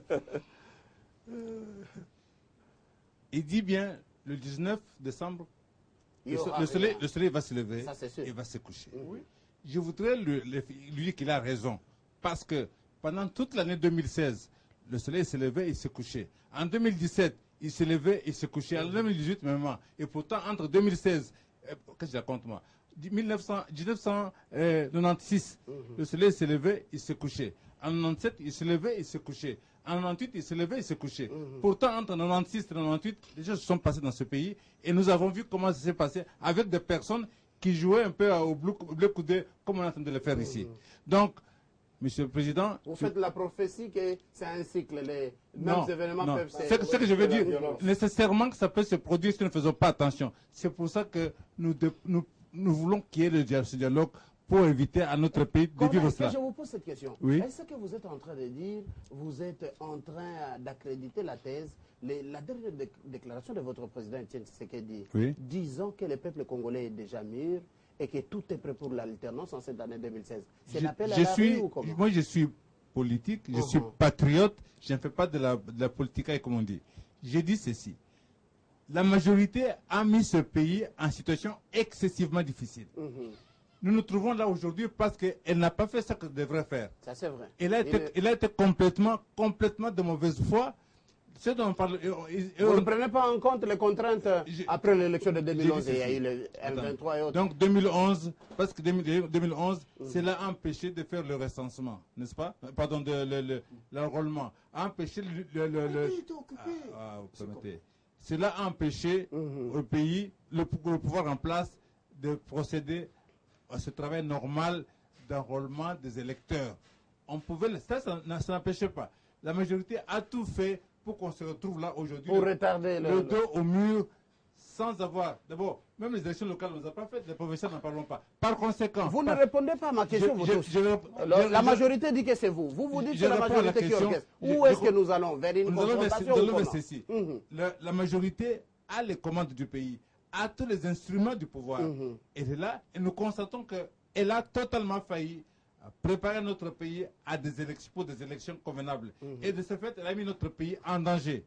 Il dit bien, le dix-neuf décembre, le, so le, soleil, le soleil va se lever et va se coucher. Oui. Je voudrais lui, lui dire qu'il a raison. Parce que pendant toute l'année deux mille seize, le soleil se levait et se couchait. En deux mille dix-sept, il se levait et se couchait. En deux mille dix-huit, même. Et pourtant, entre deux mille seize, euh, qu'est-ce que je raconte moi, mille neuf cents, mille neuf cent quatre-vingt-seize, mmh. le soleil se levait et se couchait. En quatre-vingt-dix-sept, il se levait et se couchait. En quatre-vingt-dix-huit, il se levait et se couchait. Mmh. Pourtant, entre quatre-vingt-seize et quatre-vingt-dix-huit, les choses se sont passées dans ce pays. Et nous avons vu comment ça s'est passé avec des personnes qui jouaient un peu au bleu coudé, comme on est en train de le faire mmh. ici. Donc, Monsieur le Président... Vous faites la prophétie que c'est un cycle, les mêmes non, événements non. peuvent se... C'est ce que je veux dire. Nécessairement que ça peut se produire si nous ne faisons pas attention. C'est pour ça que nous, de, nous, nous voulons qu'il y ait le, ce dialogue pour éviter à notre pays de vivre cela. Je vous pose cette question. Oui? Est-ce que vous êtes en train de dire, vous êtes en train d'accréditer la thèse, les, la dernière dé déclaration de votre président Etienne Tshisekedi, oui? disant que le peuple congolais est déjà mûr et que tout est prêt pour l'alternance en cette année deux mille seize. C'est l'appel à la rue ou comment? Moi, je suis politique, je uh -huh. suis patriote, je ne fais pas de la, de la politique, comme on dit. J'ai dit ceci. La majorité a mis ce pays en situation excessivement difficile. Uh -huh. Nous nous trouvons là aujourd'hui parce qu'elle n'a pas fait ce qu'elle devrait faire. Ça, c'est vrai. Elle a, été, elle a été complètement, complètement de mauvaise foi. Ce dont on parle, et, et Vous on, ne prenez pas en compte les contraintes je, après l'élection de deux mille onze, il y a eu le M vingt-trois et autres. Donc deux mille onze, parce que deux mille onze, mmh. cela a empêché de faire le recensement, n'est-ce pas? Pardon, l'enrôlement. A empêché le... le, le, le ah, ah, vous permettez. Cela a empêché mmh. au pays, le, le pouvoir en place, de procéder à ce travail normal d'enrôlement des électeurs. On pouvait, ça, ça, ça n'empêchait pas. La majorité a tout fait pour qu'on se retrouve là aujourd'hui, pour retarder le, le dos au mur, sans avoir... D'abord, même les élections locales, on ne les a pas faites, les professeurs n'en parlons pas. Par conséquent... Vous par... ne répondez pas à ma question, je, vous je, tous. Je, je, la, la majorité dit que c'est vous. Vous vous dites que c'est la majorité la qui orchestre. Où est-ce que nous allons? Vers une confrontation ou comment? mm-hmm. la, la majorité a les commandes du pays, a tous les instruments du pouvoir. Mm-hmm. Elle est là, et nous constatons qu'elle a totalement failli préparer notre pays à des élections, pour des élections convenables. Mmh. Et de ce fait, elle a mis notre pays en danger.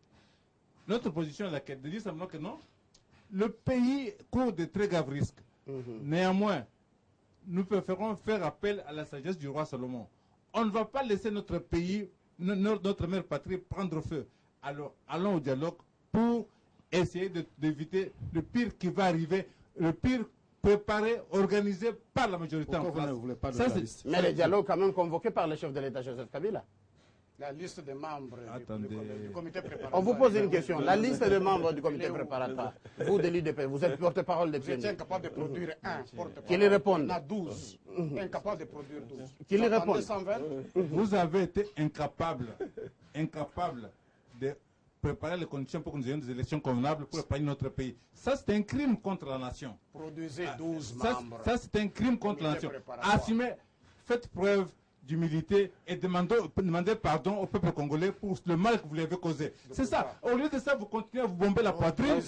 Notre position est laquelle? De dire simplement que non, le pays court de très graves risques. Mmh. Néanmoins, nous préférons faire appel à la sagesse du roi Salomon. On ne va pas laisser notre pays, notre mère patrie, prendre feu. Alors, allons au dialogue pour essayer d'éviter le pire qui va arriver, le pire préparé, organisé par la majorité en place. Vous ne pas de ça, mais le dialogue quand même convoqué par le chef de l'État, Joseph Kabila. La liste des membres Attendez. Du, du, du comité préparatoire. On vous pose une question. La liste des membres du comité préparatoire, vous de l'U D P, vous êtes porte-parole des P M I. Vous êtes incapable de produire un porte-parole. Qui les répondent? On a douze. Incapable de produire douze. Qui les répondent? Vous avez été incapable, incapable de préparer les conditions pour que nous ayons des élections convenables pour épargner notre pays. Ça, c'est un crime contre la nation. Produisez douze ça, membres. Ça, c'est un crime contre la nation. Assumez, faites preuve d'humilité et demandez, demandez pardon au peuple congolais pour le mal que vous lui avez causé. C'est ça. Au lieu de ça, vous continuez à vous bomber la poitrine.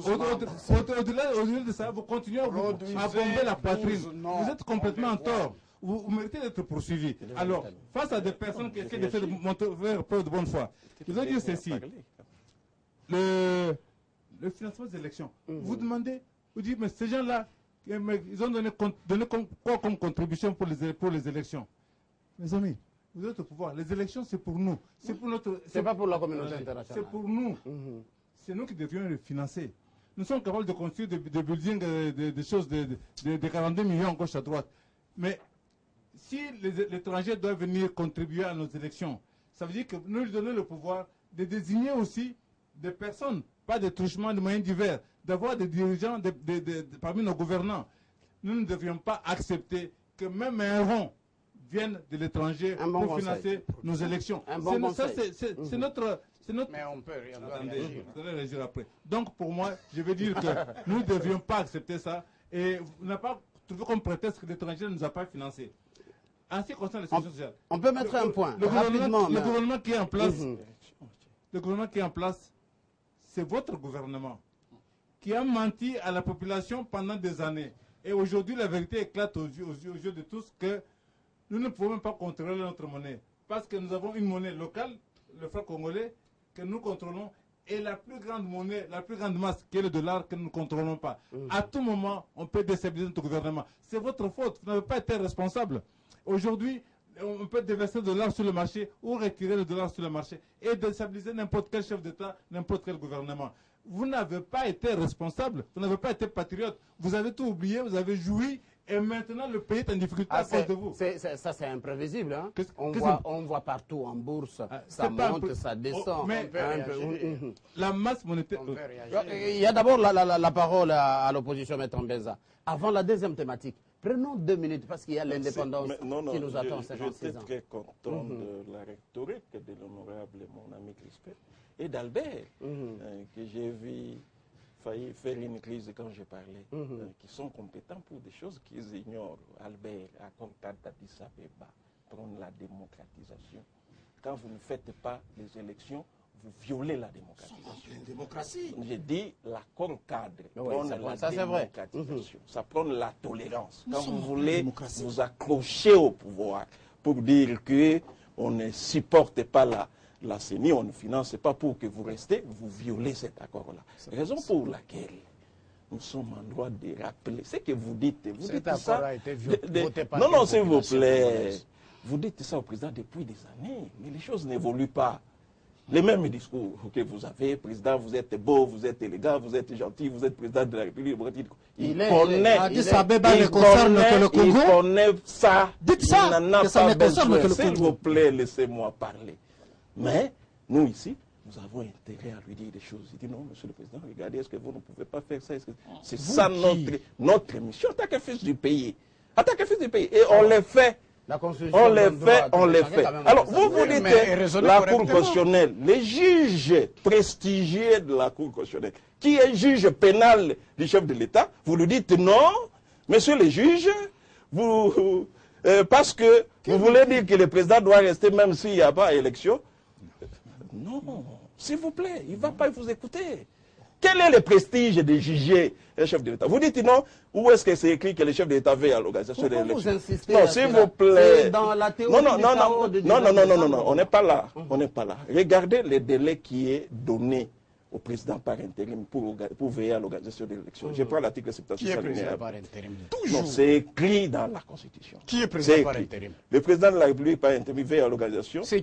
Au-delà au, au, de ça, vous continuez à, vous, à bomber la poitrine. Vous êtes complètement en tort. Vous, vous méritez d'être poursuivi. Alors, face à des personnes qui essaient de faire, de faire preuve de bonne foi, je veux dire ceci. Le, le financement des élections. Mmh. Vous demandez, vous dites, mais ces gens-là, ils ont donné, donné quoi comme contribution pour les, pour les élections? Mes amis, vous êtes au pouvoir. Les élections, c'est pour nous. C'est pour notre. C'est pas pour la communauté internationale. C'est pour nous. Mmh. C'est nous qui devions les financer. Nous sommes capables de construire des, des buildings, des, des choses de, de, de quarante-deux millions gauche à droite. Mais si l'étranger doit venir contribuer à nos élections, ça veut dire que nous lui donnons le pouvoir de désigner aussi des personnes, pas des truchements de moyens divers, d'avoir des dirigeants de, de, de, de, parmi nos gouvernants. Nous ne devions pas accepter que même un rond vienne de l'étranger pour bon financer conseil. Nos élections. Bon ça, c'est mmh. notre, notre... Mais on peut rien. Attendez, vous allez réagir après. Donc, pour moi, je veux dire que nous ne devions pas accepter ça. Et vous n'avez pas trouvé comme prétexte que l'étranger ne nous a pas financé. En ce qui concerne les solutions sociales. On peut mettre le, un point. Le, rapidement, gouvernement, le gouvernement qui est en place, mmh. le gouvernement qui est en place, c'est votre gouvernement qui a menti à la population pendant des années. Et aujourd'hui, la vérité éclate aux yeux, aux, yeux, aux yeux de tous que nous ne pouvons même pas contrôler notre monnaie. Parce que nous avons une monnaie locale, le franc congolais, que nous contrôlons, et la plus grande monnaie, la plus grande masse, qui est le dollar, que nous ne contrôlons pas. Mmh. À tout moment, on peut déstabiliser notre gouvernement. C'est votre faute, vous n'avez pas été responsable. Aujourd'hui, on peut déverser le dollar sur le marché ou retirer le dollar sur le marché et déstabiliser n'importe quel chef d'État, n'importe quel gouvernement. Vous n'avez pas été responsable, vous n'avez pas été patriote, vous avez tout oublié, vous avez joui, et maintenant le pays est en difficulté ah, à cause de vous. C'est, c'est, ça c'est imprévisible. Hein? Qu on, voit, on voit partout en bourse, ah, ça monte, ça descend. Oh, mais un peu, mmh. La masse monétaire... Il y a d'abord la, la, la parole à, à l'opposition, Maître Mbenza. Avant la deuxième thématique, prenons deux minutes parce qu'il y a l'indépendance qui nous attend. J'étais très content mmh. de la rhétorique de l'honorable mon ami Crispin et d'Albert, mmh. euh, que j'ai vu failli faire une crise quand j'ai parlé, mmh. euh, qui sont compétents pour des choses qu'ils ignorent. Albert, à Contat d'Addis Abeba, prendre la démocratisation. Quand vous ne faites pas les élections, vous violez la démocratisation. Une démocratie. J'ai dit l'accord cadre, oui, prendre ça, la ça, démocratisation. Mmh. Ça prend la tolérance. Quand vous voulez vous accrocher au pouvoir pour dire qu'on ne supporte pas la La C E N I, on ne finance pas pour que vous restez, vous violez cet accord-là. Raison pour laquelle nous sommes en droit de rappeler ce que vous dites. Vous cet dites ça. A été de, de, voté par non, non, s'il vous plaît. Vous dites ça au président depuis des années, mais les choses n'évoluent pas. Les mêmes discours que vous avez, président, vous êtes beau, vous êtes élégant, vous êtes gentil, vous êtes président de la République. Il, il connaît, il, il, Abeba il, connaît, le Congo. il connaît ça. Dites ça, il n'en a que ça pas ne concerne besoin. que le S'il Congo. vous plaît, laissez-moi parler. Mais nous ici, nous avons intérêt à lui dire des choses. Il dit non, monsieur le président, regardez, est-ce que vous ne pouvez pas faire ça? C'est ça notre, notre mission, en tant que fils du pays. En tant que fils du pays. Et on le fait. La on les fait, on les fait. Alors, vous vous dites la Cour constitutionnelle, les juges prestigieux de la Cour constitutionnelle, qui est juge pénal du chef de l'État, vous lui dites non, monsieur le juge, vous, euh, parce que vous voulez dire que le président doit rester même s'il n'y a pas élection. Non, s'il vous plaît, il ne va pas vous écouter. Quel est le prestige de juger un chef de l'État? Vous dites non, où est-ce que c'est écrit que le chef de l'État veille à l'organisation des élections? Non, s'il vous plaît. Dans la théorie non, non, non, non, non, non, non, non, non, non, on n'est pas là. On n'est pas là. Regardez le délai qui est donné au président par intérim pour, pour veiller à l'organisation des élections. Je prends l'article soixante-six. Qui est président par intérim? Toujours. C'est écrit dans la Constitution. Qui est président par intérim? Le président de la République par intérim veille à l'organisation de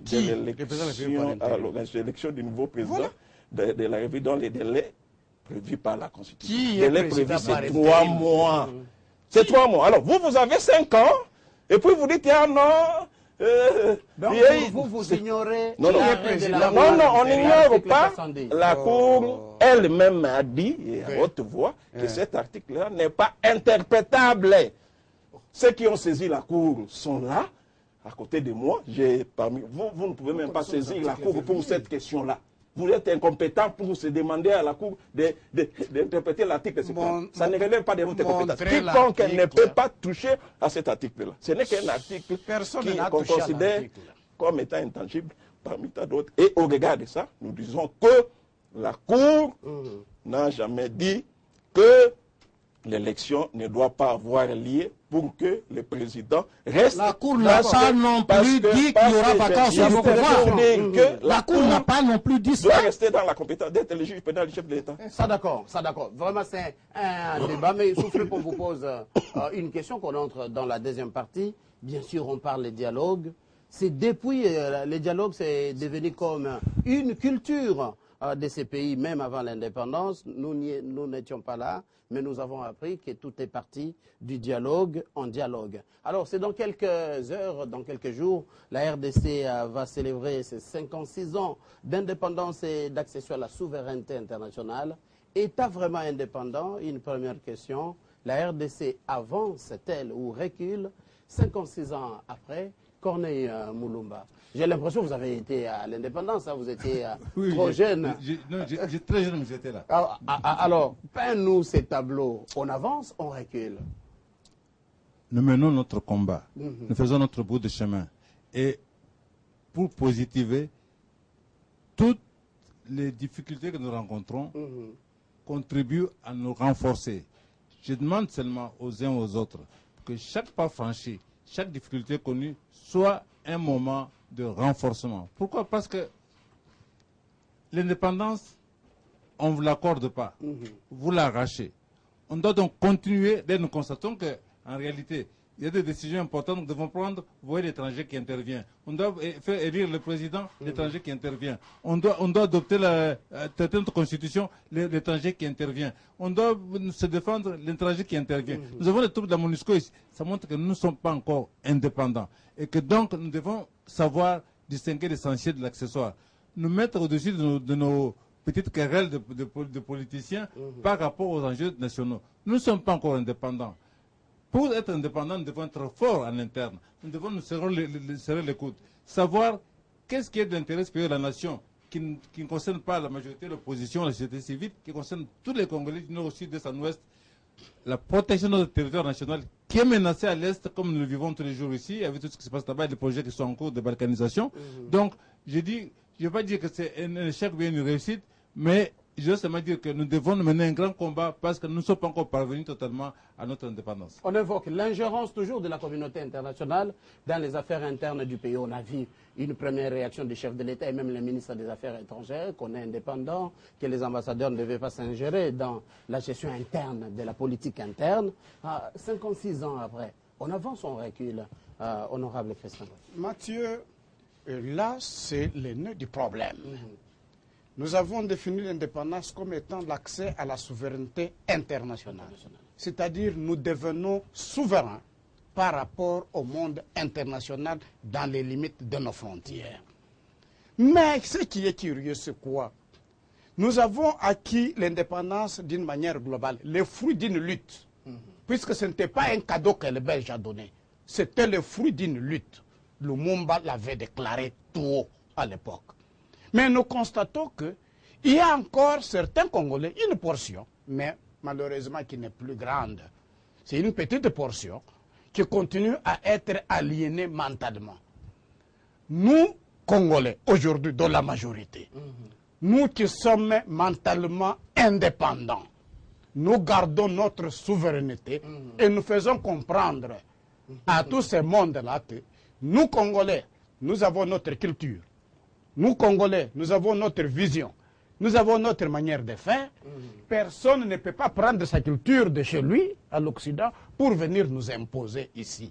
l'élection du nouveau président voilà. de, de la République dans les délais prévu par la Constitution. Qui est prévu, c'est trois mois. C'est trois mois. Alors, vous, vous avez cinq ans, et puis vous dites, ah non... Euh, Donc, et, vous, vous ignorez... Non, non, non, non, non, on n'ignore pas. La Cour oh. elle-même a dit, et à oui. haute voix, que oui. cet article-là n'est pas interprétable. Ceux qui ont saisi la Cour sont là, à côté de moi. Parmi vous, vous ne pouvez même pas saisir la Cour pour cette question-là. Vous êtes incompétent pour se demander à la Cour d'interpréter l'article. Ça ne relève pas de votre compétence. Quiconque ne peut pas toucher à cet article-là. Ce n'est qu'un article qu'on considère comme étant intangible parmi tant d'autres. Et au regard de ça, nous disons que la Cour mmh. n'a jamais dit que l'élection ne doit pas avoir lieu pour que le président reste. La Cour n'a pas non plus dit qu'il y aura vacances au pouvoir. La Cour n'a pas non plus dit ça. doit rester dans la compétence d'être le juge pénal du chef de l'État. Ça d'accord, ça d'accord. Vraiment c'est un débat, mais soufflez qu'on vous pose euh, une question qu'on entre dans la deuxième partie. Bien sûr, on parle des dialogues. C'est depuis euh, les dialogues, c'est devenu comme une culture euh, de ces pays, même avant l'indépendance. Nous n'étions pas là. Mais nous avons appris que tout est parti du dialogue en dialogue. Alors, c'est dans quelques heures, dans quelques jours, la R D C euh, va célébrer ses cinquante-six ans d'indépendance et d'accession à la souveraineté internationale. État vraiment indépendant, une première question. La R D C avance-t-elle ou recule cinquante-six ans après? Corneille euh, Moulumba. J'ai l'impression que vous avez été à l'indépendance, hein, vous étiez euh, oui, trop jeune. J'étais très jeune, mais j'étais là. Alors, alors peins-nous ces tableaux. On avance, on recule. Nous menons notre combat. Mm-hmm. Nous faisons notre bout de chemin. Et pour positiver, toutes les difficultés que nous rencontrons mm-hmm. contribuent à nous renforcer. Je demande seulement aux uns et aux autres que chaque pas franchi, chaque difficulté connue soit un moment de renforcement. Pourquoi? Parce que l'indépendance, on ne vous l'accorde pas. Mm-hmm. Vous l'arrachez. On doit donc continuer. Dès nous constatons qu'en réalité, il y a des décisions importantes que nous devons prendre. Vous voyez l'étranger qui intervient. On doit faire élire le président, l'étranger qui intervient. On doit, on doit adopter la, notre constitution, l'étranger qui intervient. On doit se défendre, l'étranger qui intervient. Mmh. Nous avons les troupes de la MONUSCO ici. Ça montre que nous ne sommes pas encore indépendants. Et que donc, nous devons savoir distinguer l'essentiel de l'accessoire. Nous mettre au-dessus de nos, de nos petites querelles de, de, de politiciens mmh. par rapport aux enjeux nationaux. Nous ne sommes pas encore indépendants. Pour être indépendants, nous devons être forts en interne. Nous devons nous serrer l'écoute. Savoir qu'est-ce qui est de l'intérêt supérieur de la nation, qui, qui ne concerne pas la majorité de l'opposition, la société civile, qui concerne tous les Congolais du nord au sud, de l'est en ouest. La protection de notre territoire national qui est menacée à l'est, comme nous le vivons tous les jours ici, avec tout ce qui se passe là-bas, les projets qui sont en cours de balkanisation. Mmh. Donc, je dis, je ne vais pas dire que c'est un, un échec ou une réussite, mais je veux seulement dire que nous devons mener un grand combat parce que nous ne sommes pas encore parvenus totalement à notre indépendance. On évoque l'ingérence toujours de la communauté internationale dans les affaires internes du pays. On a vu une première réaction du chef de l'État et même le ministre des Affaires étrangères, qu'on est indépendant, que les ambassadeurs ne devaient pas s'ingérer dans la gestion interne de la politique interne. Ah, cinquante-six ans après, on avance, on recule, euh, honorable Christian. Mathieu, là, c'est le nœud du problème. Mm-hmm. Nous avons défini l'indépendance comme étant l'accès à la souveraineté internationale. C'est-à-dire nous devenons souverains par rapport au monde international dans les limites de nos frontières. Mais ce qui est curieux, c'est quoi? Nous avons acquis l'indépendance d'une manière globale, les fruits d'une lutte. Mm-hmm. Puisque ce n'était pas un cadeau que le Belge a donné, c'était le fruit d'une lutte. Lumumba l'avait déclaré tout haut à l'époque. Mais nous constatons qu'il y a encore certains Congolais, une portion, mais malheureusement qui n'est plus grande. C'est une petite portion qui continue à être aliénée mentalement. Nous, Congolais, aujourd'hui, dans la majorité, mmh. nous qui sommes mentalement indépendants, nous gardons notre souveraineté mmh. et nous faisons comprendre mmh. à tout ce monde-là que nous, Congolais, nous avons notre culture. Nous, Congolais, nous avons notre vision, nous avons notre manière de faire. Mmh. Personne ne peut pas prendre sa culture de chez lui, à l'Occident, pour venir nous imposer ici.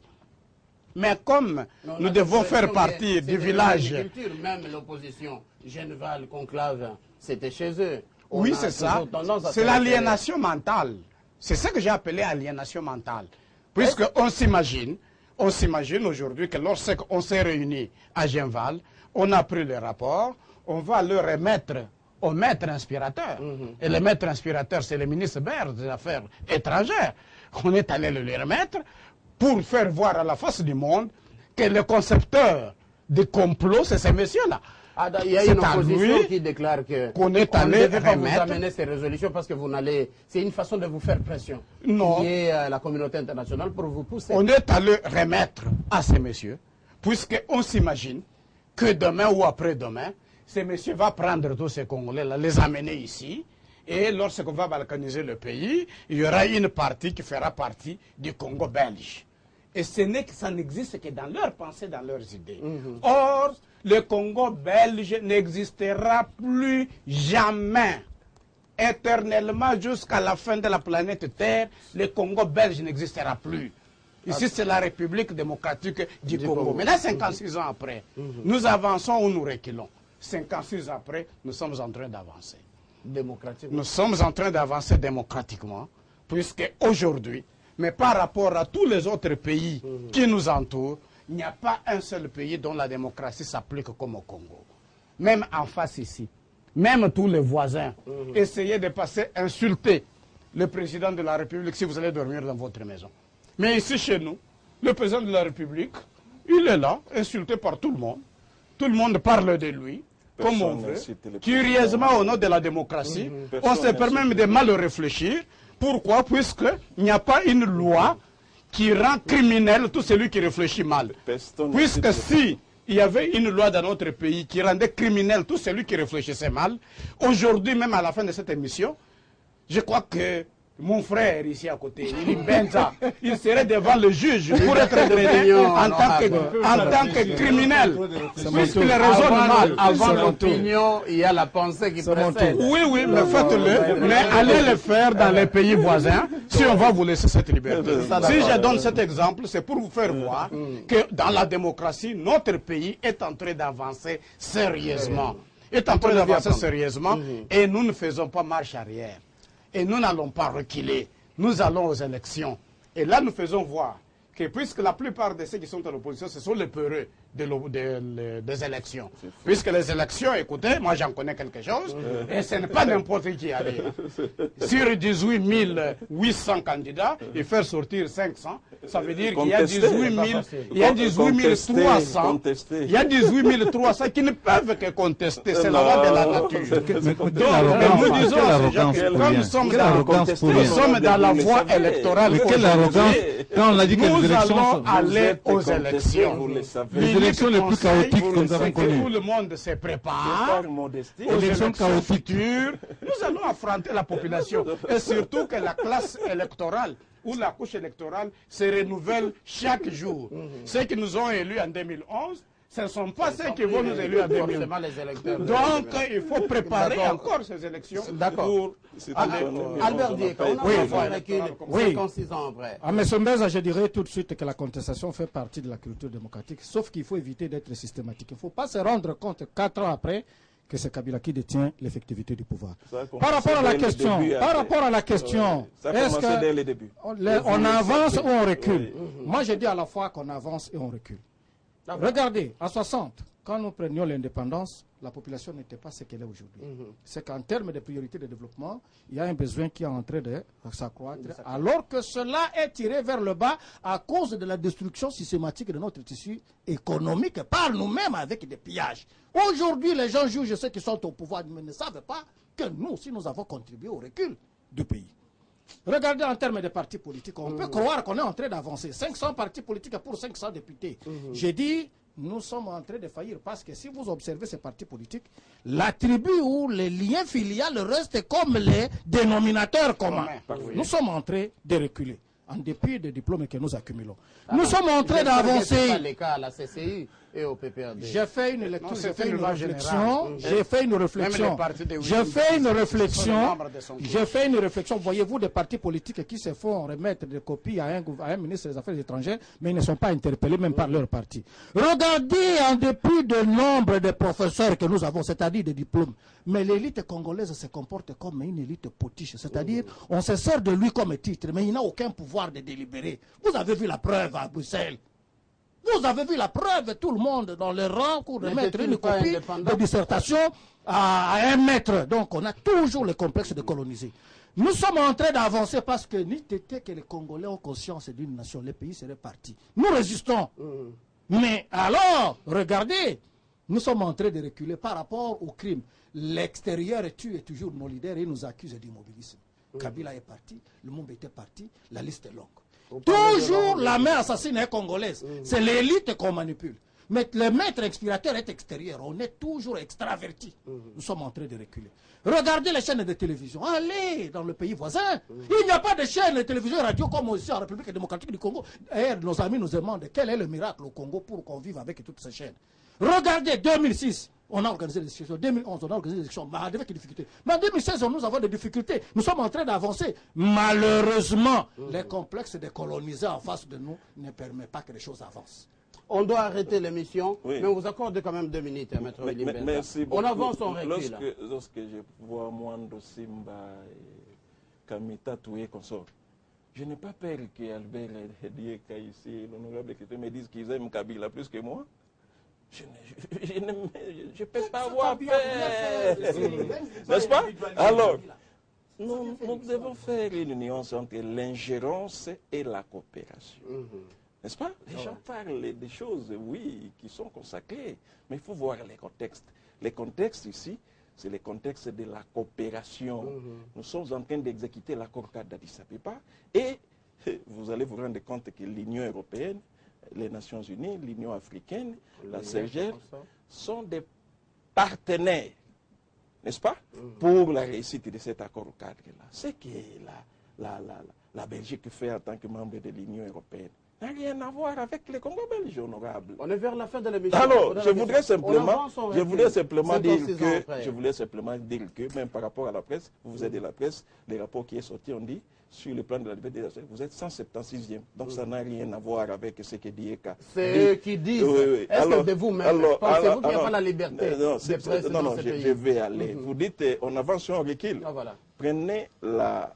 Mais comme non, nous devons faire partie du village... Même l'opposition, Genval, Conclave, c'était chez eux. On oui, c'est ça. C'est l'aliénation mentale. C'est ça que j'ai appelé aliénation mentale. Puisqu'on s'imagine, on s'imagine aujourd'hui que lorsqu'on s'est réunis à Genval, on a pris le rapport, on va le remettre au maître inspirateur. Mm-hmm. Et le maître inspirateur, c'est le ministre Baird des Affaires étrangères. On est allé le lui remettre pour faire voir à la face du monde que le concepteur du complot, c'est ces messieurs-là. Ah, il y a une opposition qui déclare que qu'on est allé ne devait pas vous amener ces résolutions parce que vous n'allez... C'est une façon de vous faire pression. Non. Qui est euh, la communauté internationale pour vous pousser. On est allé remettre à ces messieurs, puisqu'on s'imagine que demain ou après-demain, ces messieurs vont prendre tous ces Congolais-là, les amener ici, et lorsqu'on va balkaniser le pays, il y aura une partie qui fera partie du Congo belge. Et ce n'est que ça n'existe que dans leurs pensées, dans leurs idées. Mm-hmm. Or, le Congo belge n'existera plus jamais. Éternellement, jusqu'à la fin de la planète Terre, le Congo belge n'existera plus. Ici, c'est la République démocratique du, du Congo. Congo. Maintenant, cinquante-six ans après, mmh. nous avançons ou nous reculons. cinquante-six ans après, nous sommes en train d'avancer. Démocratiquement. Nous sommes en train d'avancer démocratiquement, puisque aujourd'hui, mais par rapport à tous les autres pays mmh. qui nous entourent, il n'y a pas un seul pays dont la démocratie s'applique comme au Congo. Même en face ici, même tous les voisins, mmh. essayez de passer insulter le président de la République si vous allez dormir dans votre maison. Mais ici, chez nous, le président de la République, il est là, insulté par tout le monde. Tout le monde parle de lui, personne comme on veut. Curieusement, au nom de la démocratie, mmh, on se permet même de mal réfléchir. Pourquoi? Puisqu'il n'y a pas une loi qui rend criminel tout celui qui réfléchit mal. Personne Puisque si il y avait une loi dans notre pays qui rendait criminel tout celui qui réfléchissait mal, aujourd'hui, même à la fin de cette émission, je crois que mon frère ici à côté, il Benza, il serait devant le juge pour être traité en tant que, en tant que criminel. Puisque les raisons mal. Avant l'opinion, il y a la pensée qui précède. Oui, oui, mais faites-le. Mais allez le faire dans les pays voisins si on va vous laisser cette liberté. Si je donne cet exemple, c'est pour vous faire voir que dans la démocratie, notre pays est en train d'avancer sérieusement. Est en train d'avancer sérieusement et nous ne faisons pas marche arrière. Et nous n'allons pas reculer. Nous allons aux élections. Et là, nous faisons voir que puisque la plupart de ceux qui sont à l'opposition, ce sont les peureux de de, de, des élections. Puisque les élections, écoutez, moi j'en connais quelque chose, et ce n'est pas n'importe qui aller. Sur dix-huit mille huit cents candidats, et faire sortir cinq cents, ça veut dire qu'il y a dix-huit mille, il y a dix-huit mille trois cents, il y a dix-huit mille trois cents qui ne peuvent que contester. C'est la loi de la nature. Donc, nous disons à ces gens que quand nous sommes dans, nous sommes dans la voie électorale, quelle arrogance quand on a dit que nous les élections allons sont... aller aux élections. Les élections les plus chaotiques que nous avons connues. Tout le monde se prépare Les aux élections élections chaotiques. futures. Nous allons affronter la population. Et surtout que la classe électorale ou la couche électorale se renouvelle chaque jour. Ceux qui nous ont élus en deux mille onze, ce ne sont pas ceux qui vont nous élire en deux mille onze. Donc, il faut préparer encore ces élections. D'accord. Albert Diek, on a Oui. un recul Oui. cinquante-six ans après. À M. Mbeza, je dirais tout de suite que la contestation fait partie de la culture démocratique, sauf qu'il faut éviter d'être systématique. Il ne faut pas se rendre compte, quatre ans après, que c'est Kabila qui détient l'effectivité du pouvoir. Par rapport à la question, par rapport à la question, est-ce que les- on avance ou on recule? Moi, je dis à la fois qu'on avance et on recule. Regardez, en soixante, quand nous prenions l'indépendance, la population n'était pas ce qu'elle est aujourd'hui. C'est qu'en termes de priorité de développement, il y a un besoin qui est en train de s'accroître, alors que cela est tiré vers le bas à cause de la destruction systématique de notre tissu économique par nous-mêmes avec des pillages. Aujourd'hui, les gens jugent ceux qui sont au pouvoir, mais ne savent pas que nous aussi, nous avons contribué au recul du pays. Regardez en termes de partis politiques, on peut croire qu'on est en train d'avancer. cinq cents partis politiques pour cinq cents députés. J'ai dit, nous sommes en train de faillir parce que si vous observez ces partis politiques, la tribu ou les liens filiales restent comme les dénominateurs communs. Nous sommes en train de reculer, en dépit des diplômes que nous accumulons. Nous sommes en train d'avancer. C'est pas le cas à la C C I et au P P R D. J'ai fait une lecture, Non, j'ai c'est fait une une loi réflexion, générale. j'ai fait une Même réflexion, les partis de j'ai Willy fait une sont des réflexion, membres de son groupe. j'ai fait une réflexion. Voyez-vous des partis politiques qui se font remettre des copies à un, gouv- à un ministre des Affaires étrangères, mais ils ne sont pas interpellés même par leur parti. Regardez en dépit du nombre de professeurs que nous avons, c'est-à-dire des diplômes, mais l'élite congolaise se comporte comme une élite potiche, c'est-à-dire on se sert de lui comme titre, mais il n'a aucun pouvoir de délibérer. Vous avez vu la preuve à Bruxelles. Vous avez vu la preuve, tout le monde dans les rangs pour remettre N'était-il une pas copie indépendant? de dissertation à, à un mètre. Donc on a toujours le complexe de coloniser. Nous sommes en train d'avancer parce que ni était que les Congolais ont conscience d'une nation, les pays seraient partis. Nous résistons. Mais alors, regardez, nous sommes en train de reculer par rapport au crime. L'extérieur tue toujours nos leaders et nous accuse d'immobilisme. Kabila est parti, le monde était parti, la liste est longue. Toujours la main assassine est congolaise. C'est l'élite qu'on manipule. Mais le maître expirateur est extérieur. On est toujours extraverti. Nous sommes en train de reculer. Regardez les chaînes de télévision. Allez dans le pays voisin. Il n'y a pas de chaîne de télévision et radio comme aussi en République démocratique du Congo. D'ailleurs, nos amis nous demandent quel est le miracle au Congo pour qu'on vive avec toutes ces chaînes. Regardez deux mille six. On a organisé des élections. deux mille onze, on a organisé des élections. Mais avec des difficultés. Mais en deux mille seize, nous avons des difficultés. Nous sommes en train d'avancer. Malheureusement, les complexes décolonisés en face de nous ne permettent pas que les choses avancent. On doit arrêter l'émission, Oui. mais on vous accorde quand même deux minutes, hein, Maître Mais- Willy mais- Benza. Merci beaucoup. On avance, on recule. Lorsque, lorsque je vois Mwando Simba et Kamita Toué consort, je n'ai pas peur qu'Albert Dieka ici, l'honorable Kété, me disent qu'ils aiment Kabila plus que moi. Je ne je, je, ne- je peux pas avoir peur. N'est-ce pas? Alors, nous, nous devons faire une nuance entre l'ingérence et la coopération. N'est-ce pas? Les gens parlent des choses, oui, qui sont consacrées, mais il faut voir les contextes. Les contextes ici, c'est le contexte de la coopération. Nous sommes en train d'exécuter l'accord cadre d'Addis Abeba et vous allez vous rendre compte que l'Union européenne, les Nations unies, l'Union africaine, la C E G E L sont des partenaires, n'est-ce pas, pour la réussite de cet accord cadre-là. C'est que la, la, la, la Belgique fait en tant que membre de l'Union européenne n'a rien à voir avec les Congo belges, honorable. On est vers la fin de l'émission. Alors, je voudrais simplement, je voudrais simplement dire que, après. je voulais simplement dire que, même par rapport à la presse, vous êtes de la presse, les rapports qui sont sortis ont dit, sur le plan de la liberté d'expression, vous êtes cent septante-sixième. Donc, ça n'a rien à voir avec ce que dit Eka. C'est eux qui disent. Oui, oui. Est-ce que de vous-même, pensez-vous qu'il n'y a pas la liberté non, de presse non, dans non, ce je, pays? je vais aller. Mm-hmm. Vous dites, on avance ou on recule. Ah, voilà. Prenez la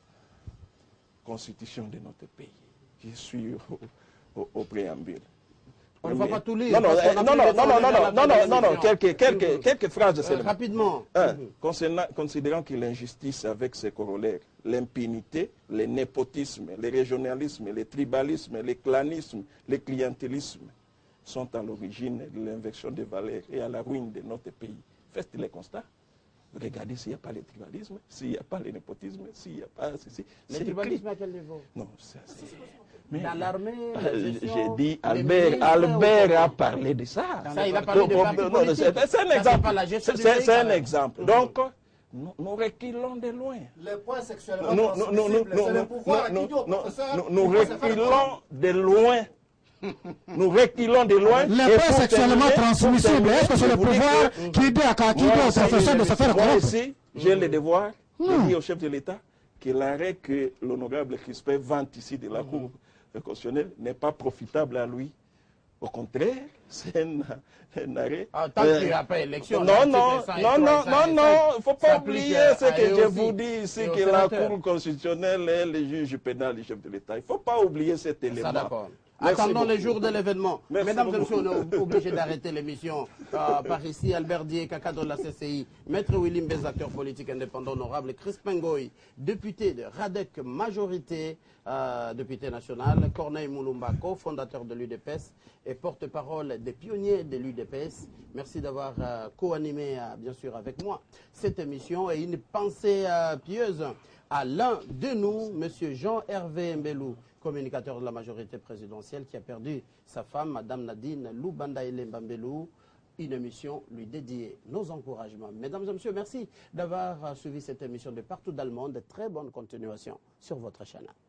constitution de notre pays. Je suis au, au, au préambule. On ne va pas tout lire. Non, non, non, non, non, non, non, non, non, non, non, quelques, quelques, quelques phrases seulement. Euh, rapidement. Un, concernant, considérant que l'injustice avec ses corollaires, l'impunité, le népotisme, le régionalisme, le tribalisme, le clanisme, le clientélisme sont à l'origine de l'inversion des valeurs et à la ruine de notre pays. Faites les constats. Regardez s'il n'y a pas le tribalisme, s'il n'y a pas le népotisme, s'il n'y a pas ceci. Le tribalisme à quel niveau? Non, ça c'est... Mais dans l'armée, j'ai dit, Albert, Albert a parlé de ça. Ça, il a parlé de parti politique. C'est un exemple. C'est un exemple. Donc, nous, nous reculons de loin. Les points sexuellement nous, transmissibles, c'est le pouvoir qui dit au professeur... Nous reculons de loin. Nous reculons de loin. Les points sexuellement transmissibles, est-ce que c'est le pouvoir qui dit à qui dit au professeur de se faire moi corrompre? ici, j'ai le devoir de dire au chef de l'État que l'arrêt que l'honorable Crispin vante ici de la Cour constitutionnelle n'est pas profitable à lui. Au contraire, c'est un, un arrêt. Ah, tant qu'il n'y a pas élection. Non, non, non, non, non, non, il ne faut pas oublier ce que je vous dis ici, que la Cour constitutionnelle est le juge pénal du chef de l'État. Il ne faut pas oublier cet élément. Ça, d'accord. Attendons les jours de l'événement. Mesdames et messieurs, on est obligé d'arrêter l'émission euh, par ici. Albert Dié, Kaka de la C C I, Maître Willy Mbez, acteur politique indépendant honorable, Crispin Ngoy, député de Radec Majorité, euh, député national, Corneille Moulumba, cofondateur de l'U D P S et porte-parole des pionniers de l'U D P S. Merci d'avoir euh, co-animé, euh, bien sûr, avec moi cette émission et une pensée euh, pieuse à l'un de nous, M. Jean-Hervé Mbelou, communicateur de la majorité présidentielle, qui a perdu sa femme, Mme Nadine Loubandaïle Mbambelou. Une émission lui dédiée. Nos encouragements. Mesdames et messieurs, merci d'avoir suivi cette émission de partout dans le monde. Très bonne continuation sur votre chaîne.